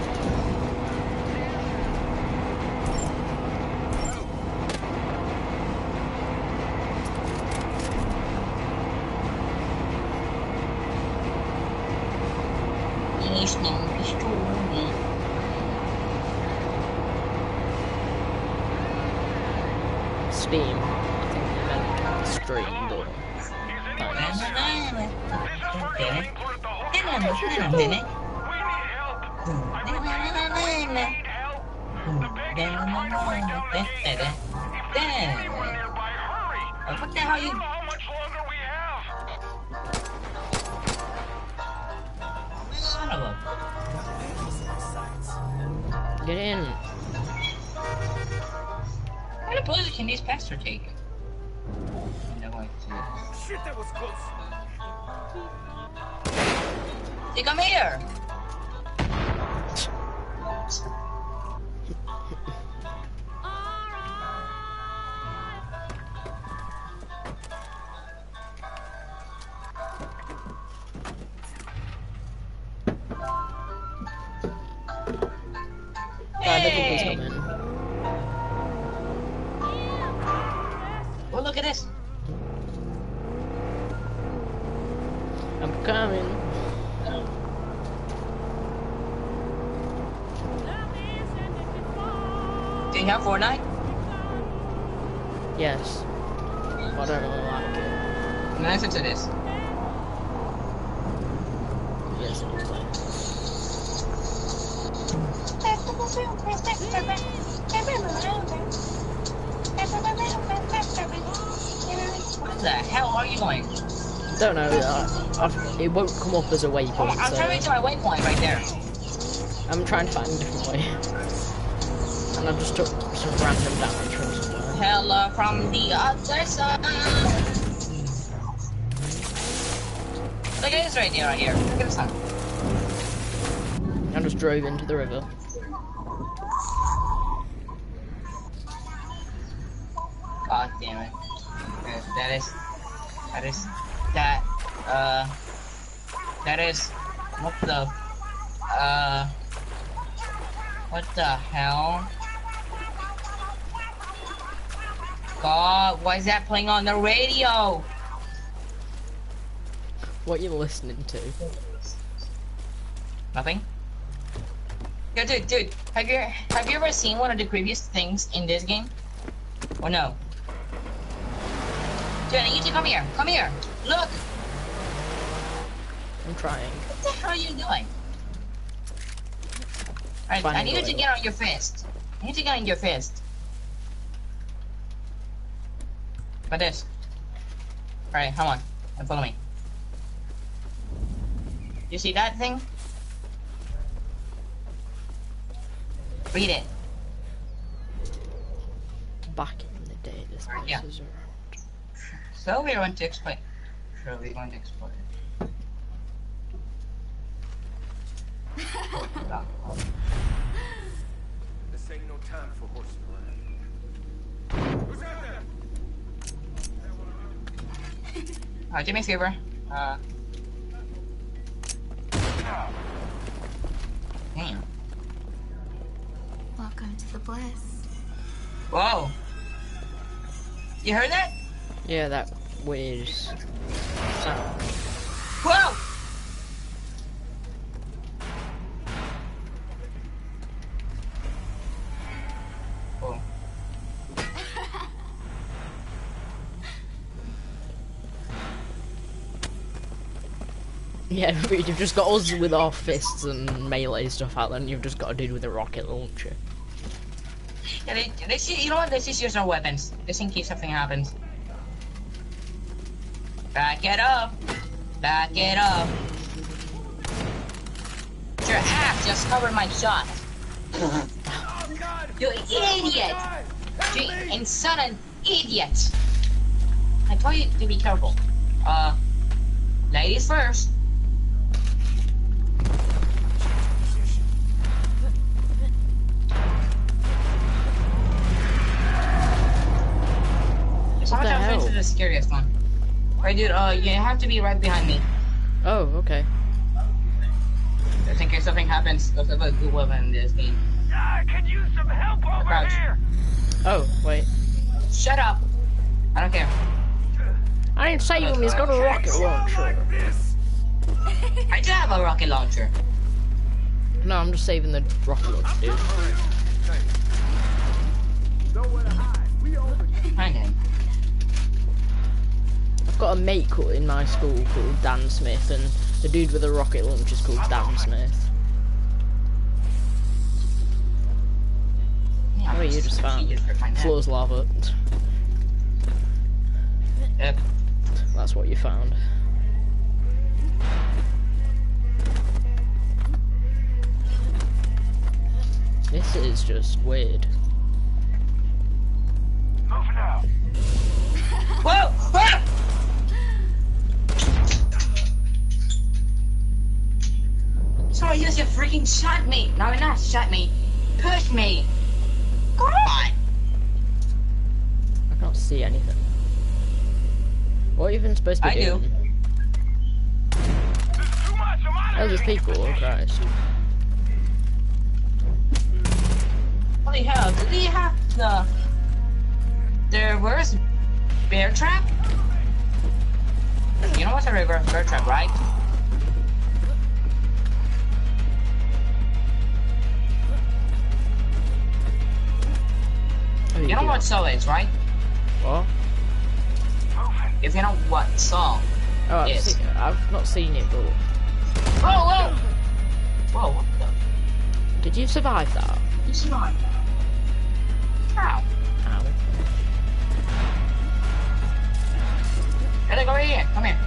Steam. I think you meant stream, but Thanks. What the hell you? Son of a. Get in. What a bullet can this pastor take? No idea. Shit, that was close. They come here. Hey. Well, look at this. I'm coming. Do you have Fortnite? Yes. I don't really like it. Listen to this. Yes, it is. What the hell are you going? Don't know. I, I've, it won't come up as a waypoint. Oh, I'm so trying to my waypoint right there. I'm trying to find a different way. And I just took some random damage from somewhere. Hello from the other side. Look at this right here, right here. Look at this one. I just drove into the river. God damn it. That is, that is, that, uh, that is, what the, uh, what the hell? God, why is that playing on the radio? What are you listening to? Nothing? Yo, dude, dude, have you, have you ever seen one of the previous things in this game? Or no? Dude, I need you to come here. Come here. Look. I'm trying. What the hell are you doing? Alright, I need you to get on your fist. I need you to get on your fist. Like this. Alright, come on. And follow me. You see that thing? Read it. Back in the day, this place yeah. was around. So we're going to explain. Sure, we're going to explain. This ain't no time for horsing around. Who's out there? Uh, do me a favor. Uh. Damn. Welcome to the bliss. Whoa. You heard that? Yeah, that weird sound. Whoa! Oh. Yeah, but you've just got us with our fists and melee stuff out there, and you've just got a dude with a rocket launcher. Yeah, they, they see, you know what? Let's just use our weapons, just in case something happens. Back it up. Back it up. Your ass just covered my shot. You idiot! You insane idiot! I told you to be careful. Uh, ladies first. What the hell? This is the scariest one. Right, dude, uh, you have to be right behind me. Oh, okay. Just in case something happens, because of a good weapon in this game. I could use some help over Crouch. here. Oh, wait. Shut up! I don't care. I didn't say him, he's got a rocket launcher. I do have a rocket launcher. No, I'm just saving the rocket launcher, dude. Nowhere to hide. We over. Find him. got a mate called, in my school called Dan Smith, and the dude with the rocket launcher is called Dan Smith. Yeah, Oh, you just found floor's lava. Yep. That's what you found. This is just weird. Moving out. Whoa! Whoa! Sorry, you just freaking shot me. No, not shot me. Push me. Come on. I can't see anything. What are you even supposed to be I doing? do. Oh, there's people. Oh, Christ. Holy hell, did he have the... There was bear trap? You know what's a reverse bear trap, right? Oh, You know what saw is, right? What? If you know what song Oh, I've, is. seen, I've not seen it, but... Whoa, whoa! Whoa, what the? Did you survive that? You survived that? How? Ow. Gotta go here, come here.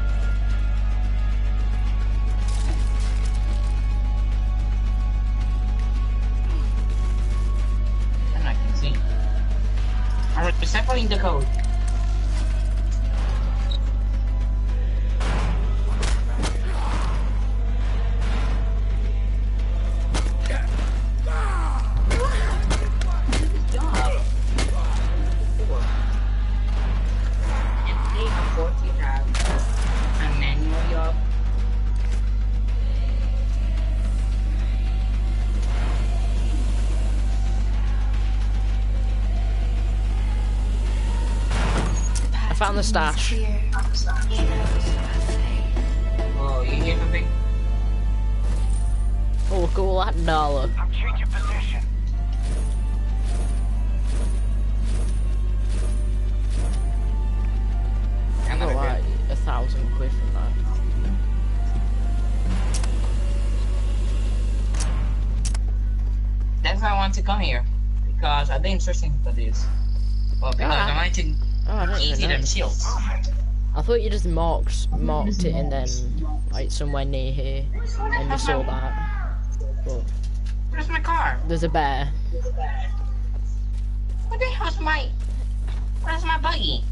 And I can see. I'm resetting the code. I found the stash. Oh, you hear something? Oh, look at all that dollar. I'm changing position. I got like a thousand quid from that. That's why I want to come here. Because I've been searching for this. Well, because Ah. I want to Oh, I don't even easy know. them shields. I thought you just marked marked it and then like somewhere near here, and you saw that. But Where's my car? there's a bear. What the hell's my... Where's my buggy?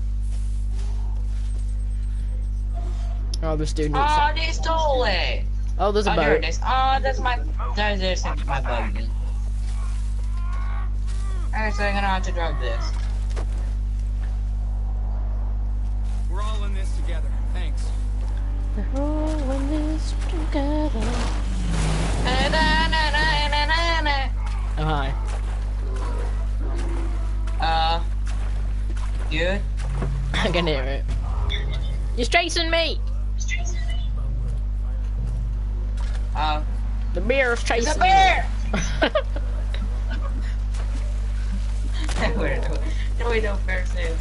Oh, this dude needs. Oh, they stole it! Oh, there's a Oh, there boat. it is. Oh, that's my... There, there's my buggy. Alright, so I'm gonna have to drive this. We're all in this together. Thanks. We're all in this together. Na, na, na, na, na, na, na. Oh, hi. Uh... Dude? I can hear it. You're chasing me! Uh... The bear is chasing It's a bear! me. Where do no, we don't bear soon.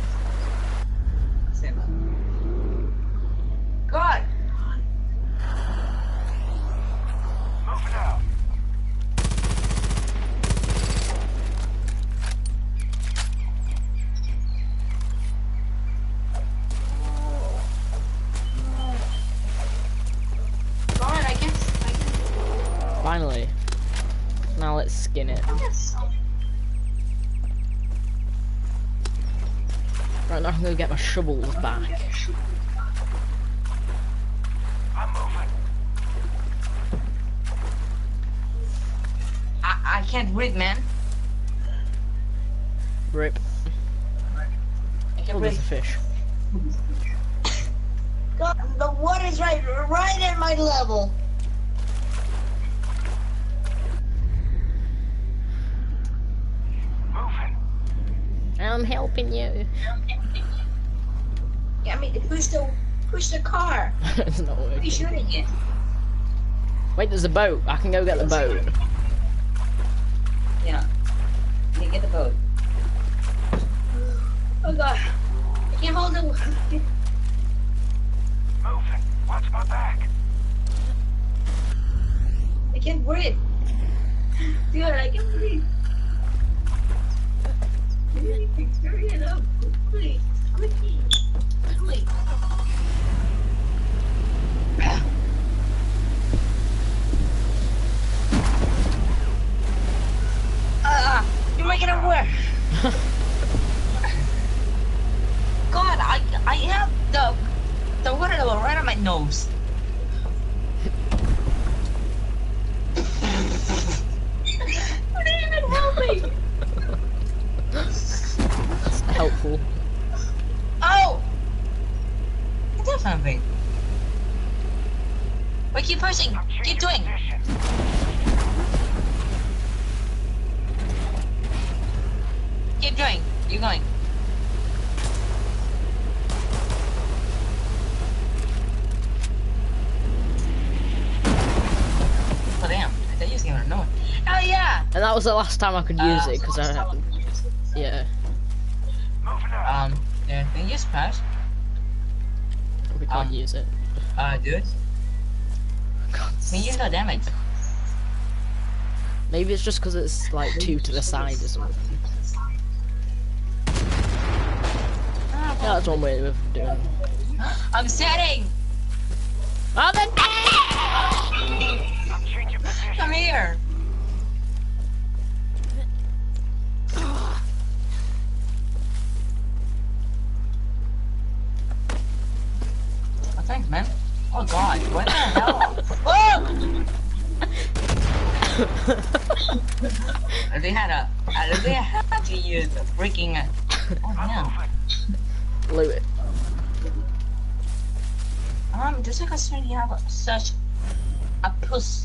God! Moving out. God, I guess... I guess... Finally. Now let's skin it. Right now I'm gonna get my shovels back. I'm moving. I, I can't breathe, man. Rip. I can't Oh, there's breathe. a fish. God, the water's right, right at my level. Moving. I'm helping you. Get me to push the push the car. It's not What are you working. shooting it? Wait, there's a boat. I can go get the boat. Yeah. Yeah, get the boat. Oh god. I can't hold it. I can breathe. Please, hurry it up. Please, quickly. Quickly. Ah, you're making it worse. God, I I have the the water level right on my nose. What didn't even help me. That's helpful. Oh! I did something. Wait, keep pushing. Keep doing. Keep doing. You're going. Oh damn! I thought you was gonna know it. Oh yeah! And that was the last time I could use Uh, it because I haven't. Yeah. Um, yeah, can you smash? We can't Um, use it. Uh, dude. Can you no damage? Maybe it's just because it's like two to the side or something. Yeah, that's one way of doing it. I'm setting! Oh, then Come here! Oh, thanks, man. Oh god, what the hell? Oh! They had a, uh, they had to use a freaking, uh, oh no. Loot it. Um, just like I said, you have a, such a puss.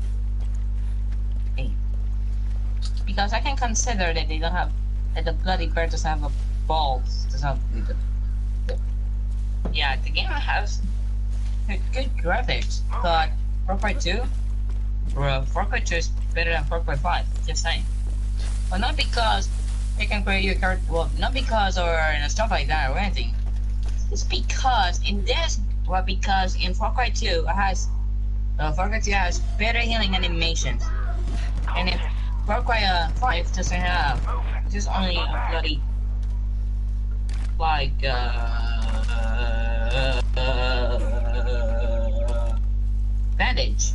Hey. Because I can consider that they don't have, that the bloody bird doesn't have a balls, doesn't have, the, the, yeah, the game has good graphics, but Far Cry two, bro, Far Cry two is better than Far Cry five, just saying. But not because they can create your character, well, not because or you know, stuff like that or anything. It's because in this, well, because in Far Cry two, it has, uh, Far Cry two has better healing animations. And if Far Cry uh, five doesn't have, it's just only a bloody, like, uh, uh, uh, bandage.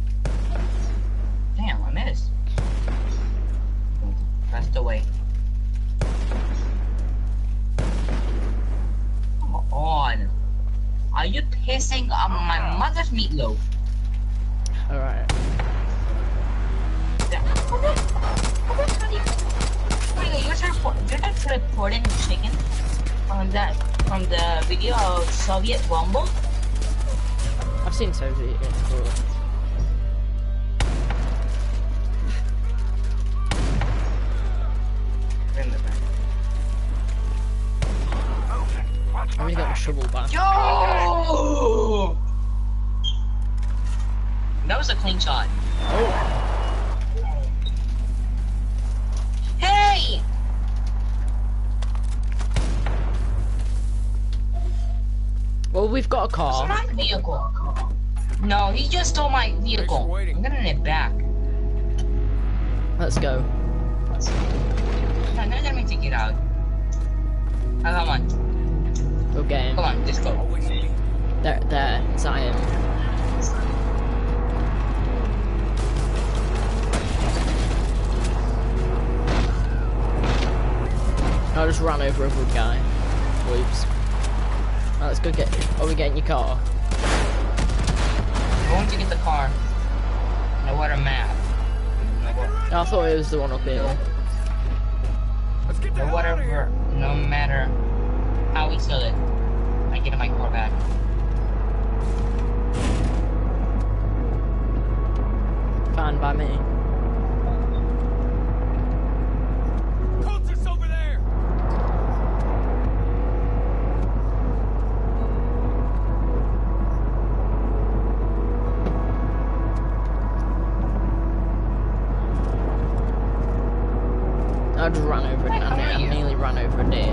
Damn, I missed. That's the way. Come on. Are you pissing on my mother's meatloaf? Alright. Yeah. You're transporting chicken from that from the video of Soviet Rumble? I've seen Soviet before. I already got my shovel back. Yo! That was a clean shot. Oh. Hey! Well, we've got a car. It's my vehicle. No, he just stole my vehicle. I'm gonna need it back. Let's go. No, no, let me take it out. Oh, come on. Okay. Come on, just go. There, there, it's iron. I just ran over a good guy. Whoops. Right, let's go get. Are we getting your car? I'm going to get the car. No water map. I thought it was the one up here. No whatever. No matter how we sell it, I get my car back. Fine by me. Cultists over there! I just ran over it. I, I nearly ran over a deer.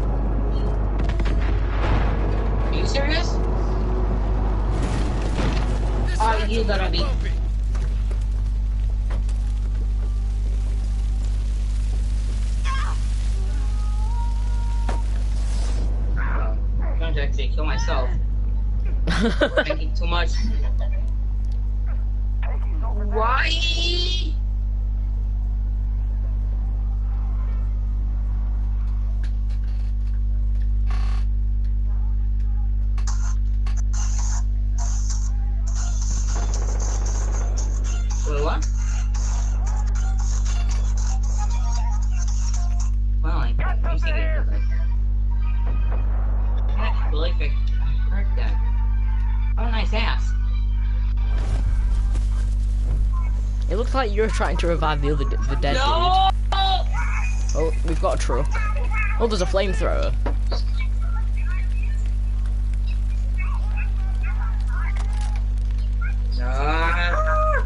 Are you serious? Are you gonna be? kill myself. Drinking too much. Why? Wait, what? Well, I I'm thinking of it. I believe I heard that. Oh, nice ass. It looks like you're trying to revive the other the dead no! dude. Oh, we've got a truck. Oh, there's a flamethrower. Ah.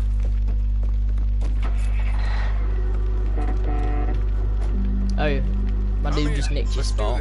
Oh, my dude just nicked your spot.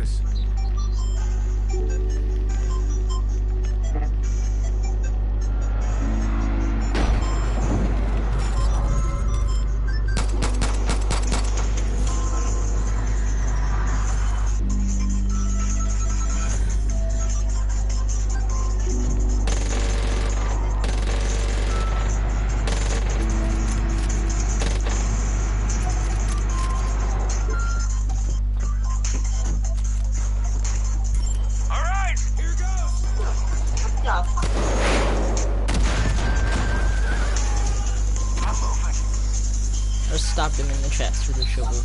Stabbed him in the chest with a shovel.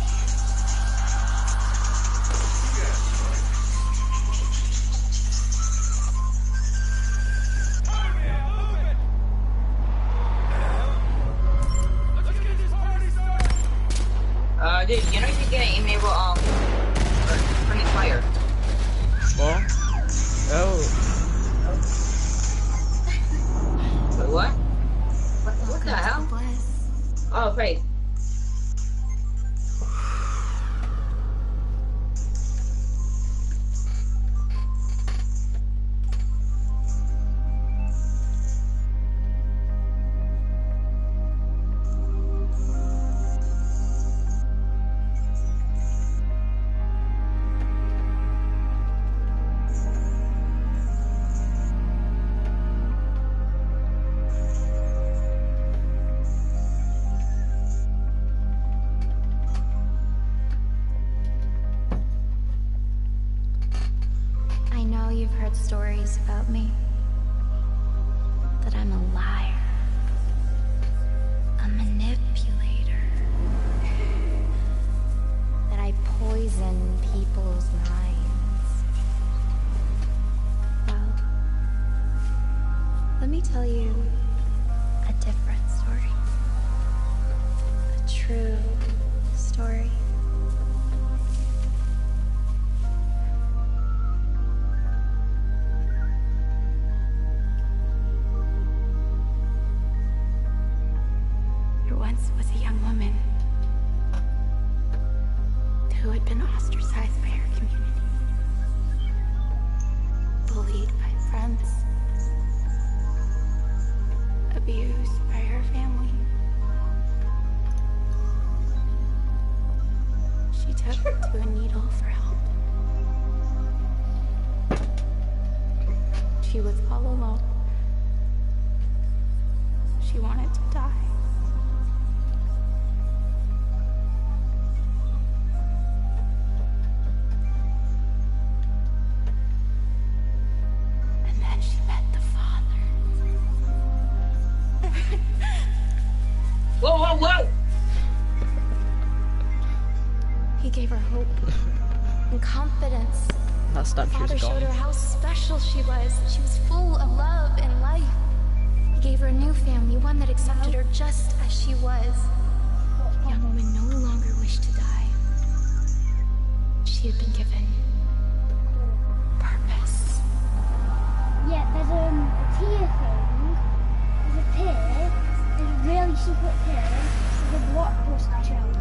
Uh, dude, you know you can get an email, um, friendly fire. What? Oh. Wait, what? What, what the hell? Oh, great. You've heard stories about me. That I'm a liar. A manipulator. That I poison people's minds. Well, let me tell you a different story. A true story. Once was a young woman who had been ostracized by her community, bullied by friends, abused by her family. She took to a needle for help. She was all alone. She wanted to die. Whoa, whoa, whoa! He gave her hope and confidence. That statue's Father gone. showed her how special she was. She was full of love and life. He gave her a new family, one that accepted her just as she was. The young woman no longer wished to die. She had been given purpose. Yeah, there's um, a tier thing. There's a tier. There's a really secret tier. There's a blockbuster challenge.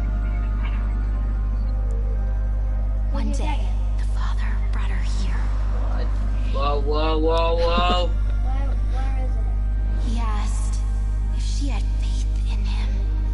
One day, the father brought her here. Whoa, whoa, whoa, whoa. Where, where is it? He asked if she had faith in him.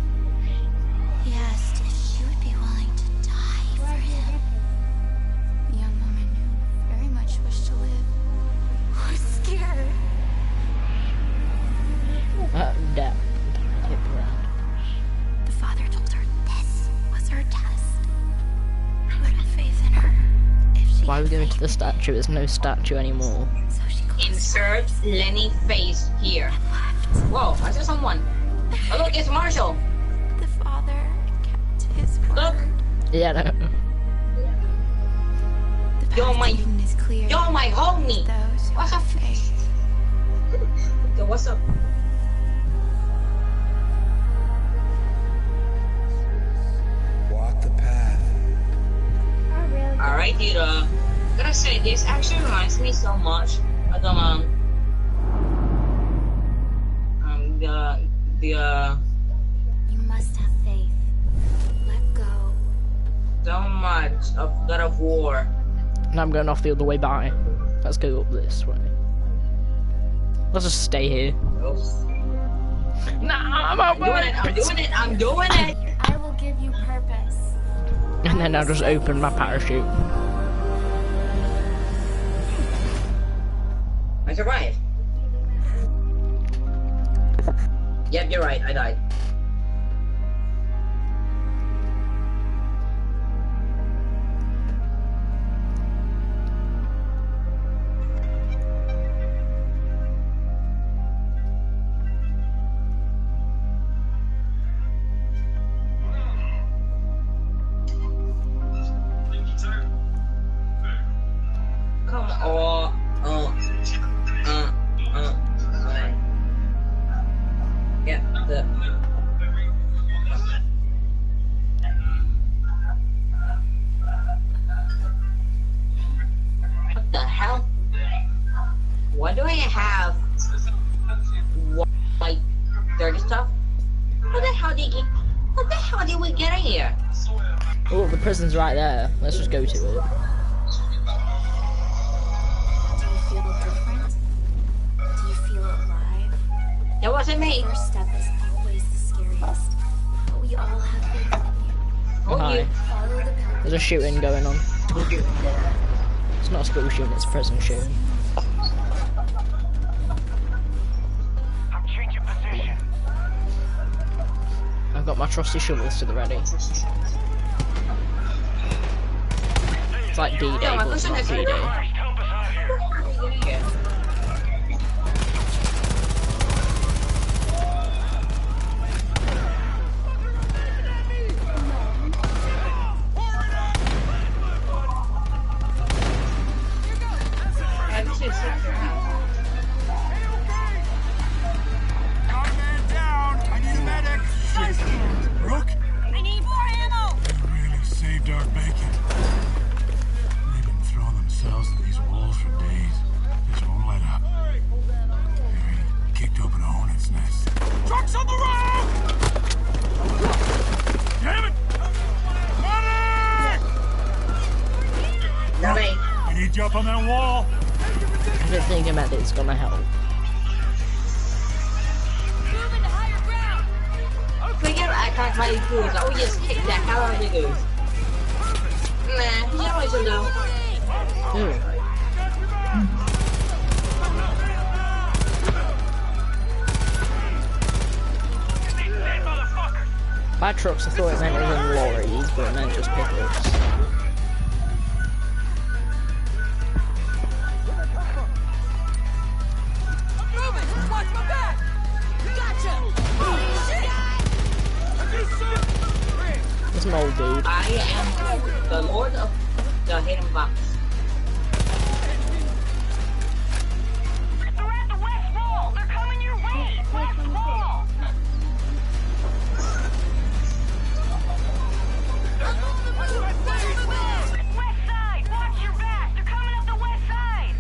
Why are we going to the statue? There's no statue anymore. Insert Lenny face here. Whoa, I saw someone. Oh look, it's Marshall. The father kept his word. Look. Yeah, no. You're my, is clear. you're my homie. What's up? Yo, what's up? Walk the path. Alright, dude, uh, gotta say, this actually reminds me so much of the, um, um, the, the, uh, You must have faith. Let go. so much of God of War. And I'm going off the other way by. Let's go up this way. Let's just stay here. Nah, I'm I'm doing it, I'm doing it, I'm doing it! I will give you purpose. And then I'll just open my parachute. I survived. Yep, you're right, I died. Come on, uh, uh, uh, okay. Yeah, the... What the hell? What do I have? What, like, dirty stuff? What the hell did you... What the hell did we get in here? Oh, the prison's right there. Let's just go to it. Do you feel different? Do you feel alive? That wasn't me. The first step is always the scariest. But we all have faith in you. Oh, hi. Follow the path. There's a shooting going on. It's not a school shooting, it's a prison shooting. I'm changing position. I've got my trusty shovels to the ready. It's like D-Day, Yeah, my but it's question not is- D-Day. Rook? I need more ammo! Really saved our bacon. They've been throwing themselves at these walls for days. Just won't let up. They kicked open a hornet's nest. Trucks on the road! Damn it! Medic! I need you up on that wall. I don't think a medic's gonna help. Forget I can't find these fools. I will just kick the hell out of the goose. Nah, you know what to do. Ooh. By trucks, I thought it meant it was in lorries, but it meant just pickups. Watch my back! Gotcha! It's an old dude. I am the Lord of the Hidden Box. They're at the west wall! They're coming your way! West wall! West side! Watch your back! They're coming up the west side!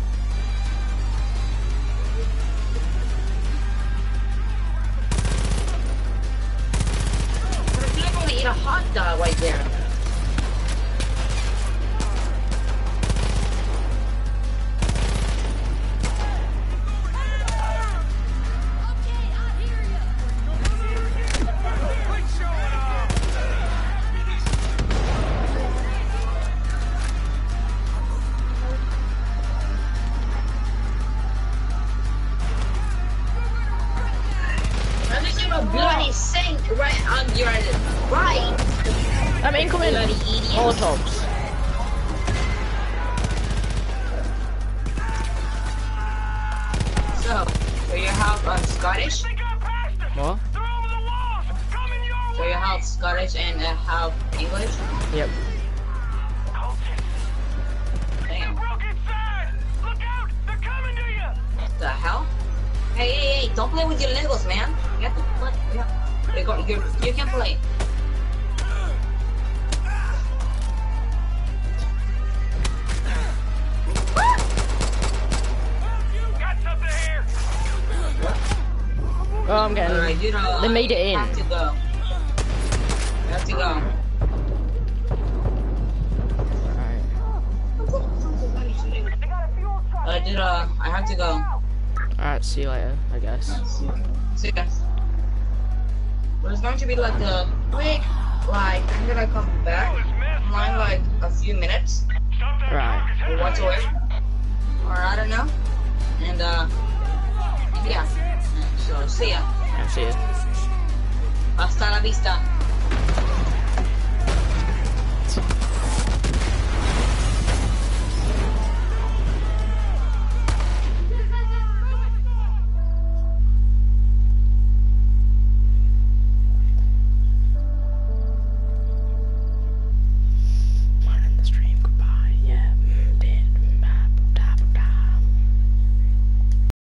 I feel like I'm gonna eat a hot dog right there. I'm just gonna bloody sink right on your right. I'm incoming! Bloody idiot. Molotovs. half um, Scottish? What? So you're half Scottish and uh, half English? Yep. Damn. What the hell? Hey, hey, hey, don't play with your Legos, man. You have to play. Yeah. You, go, you, you can play. Oh, I'm getting. Alright, you know, they made it in. Have to go. You have to go. I did. Uh, I have to go. Alright, see you later, I guess. See you guys. But it's going to be like a quick, like I'm gonna come back online like a few minutes. Right. Or whatsoever. Or I don't know. And uh, yeah. So see ya. Yeah, see ya. Hasta la vista.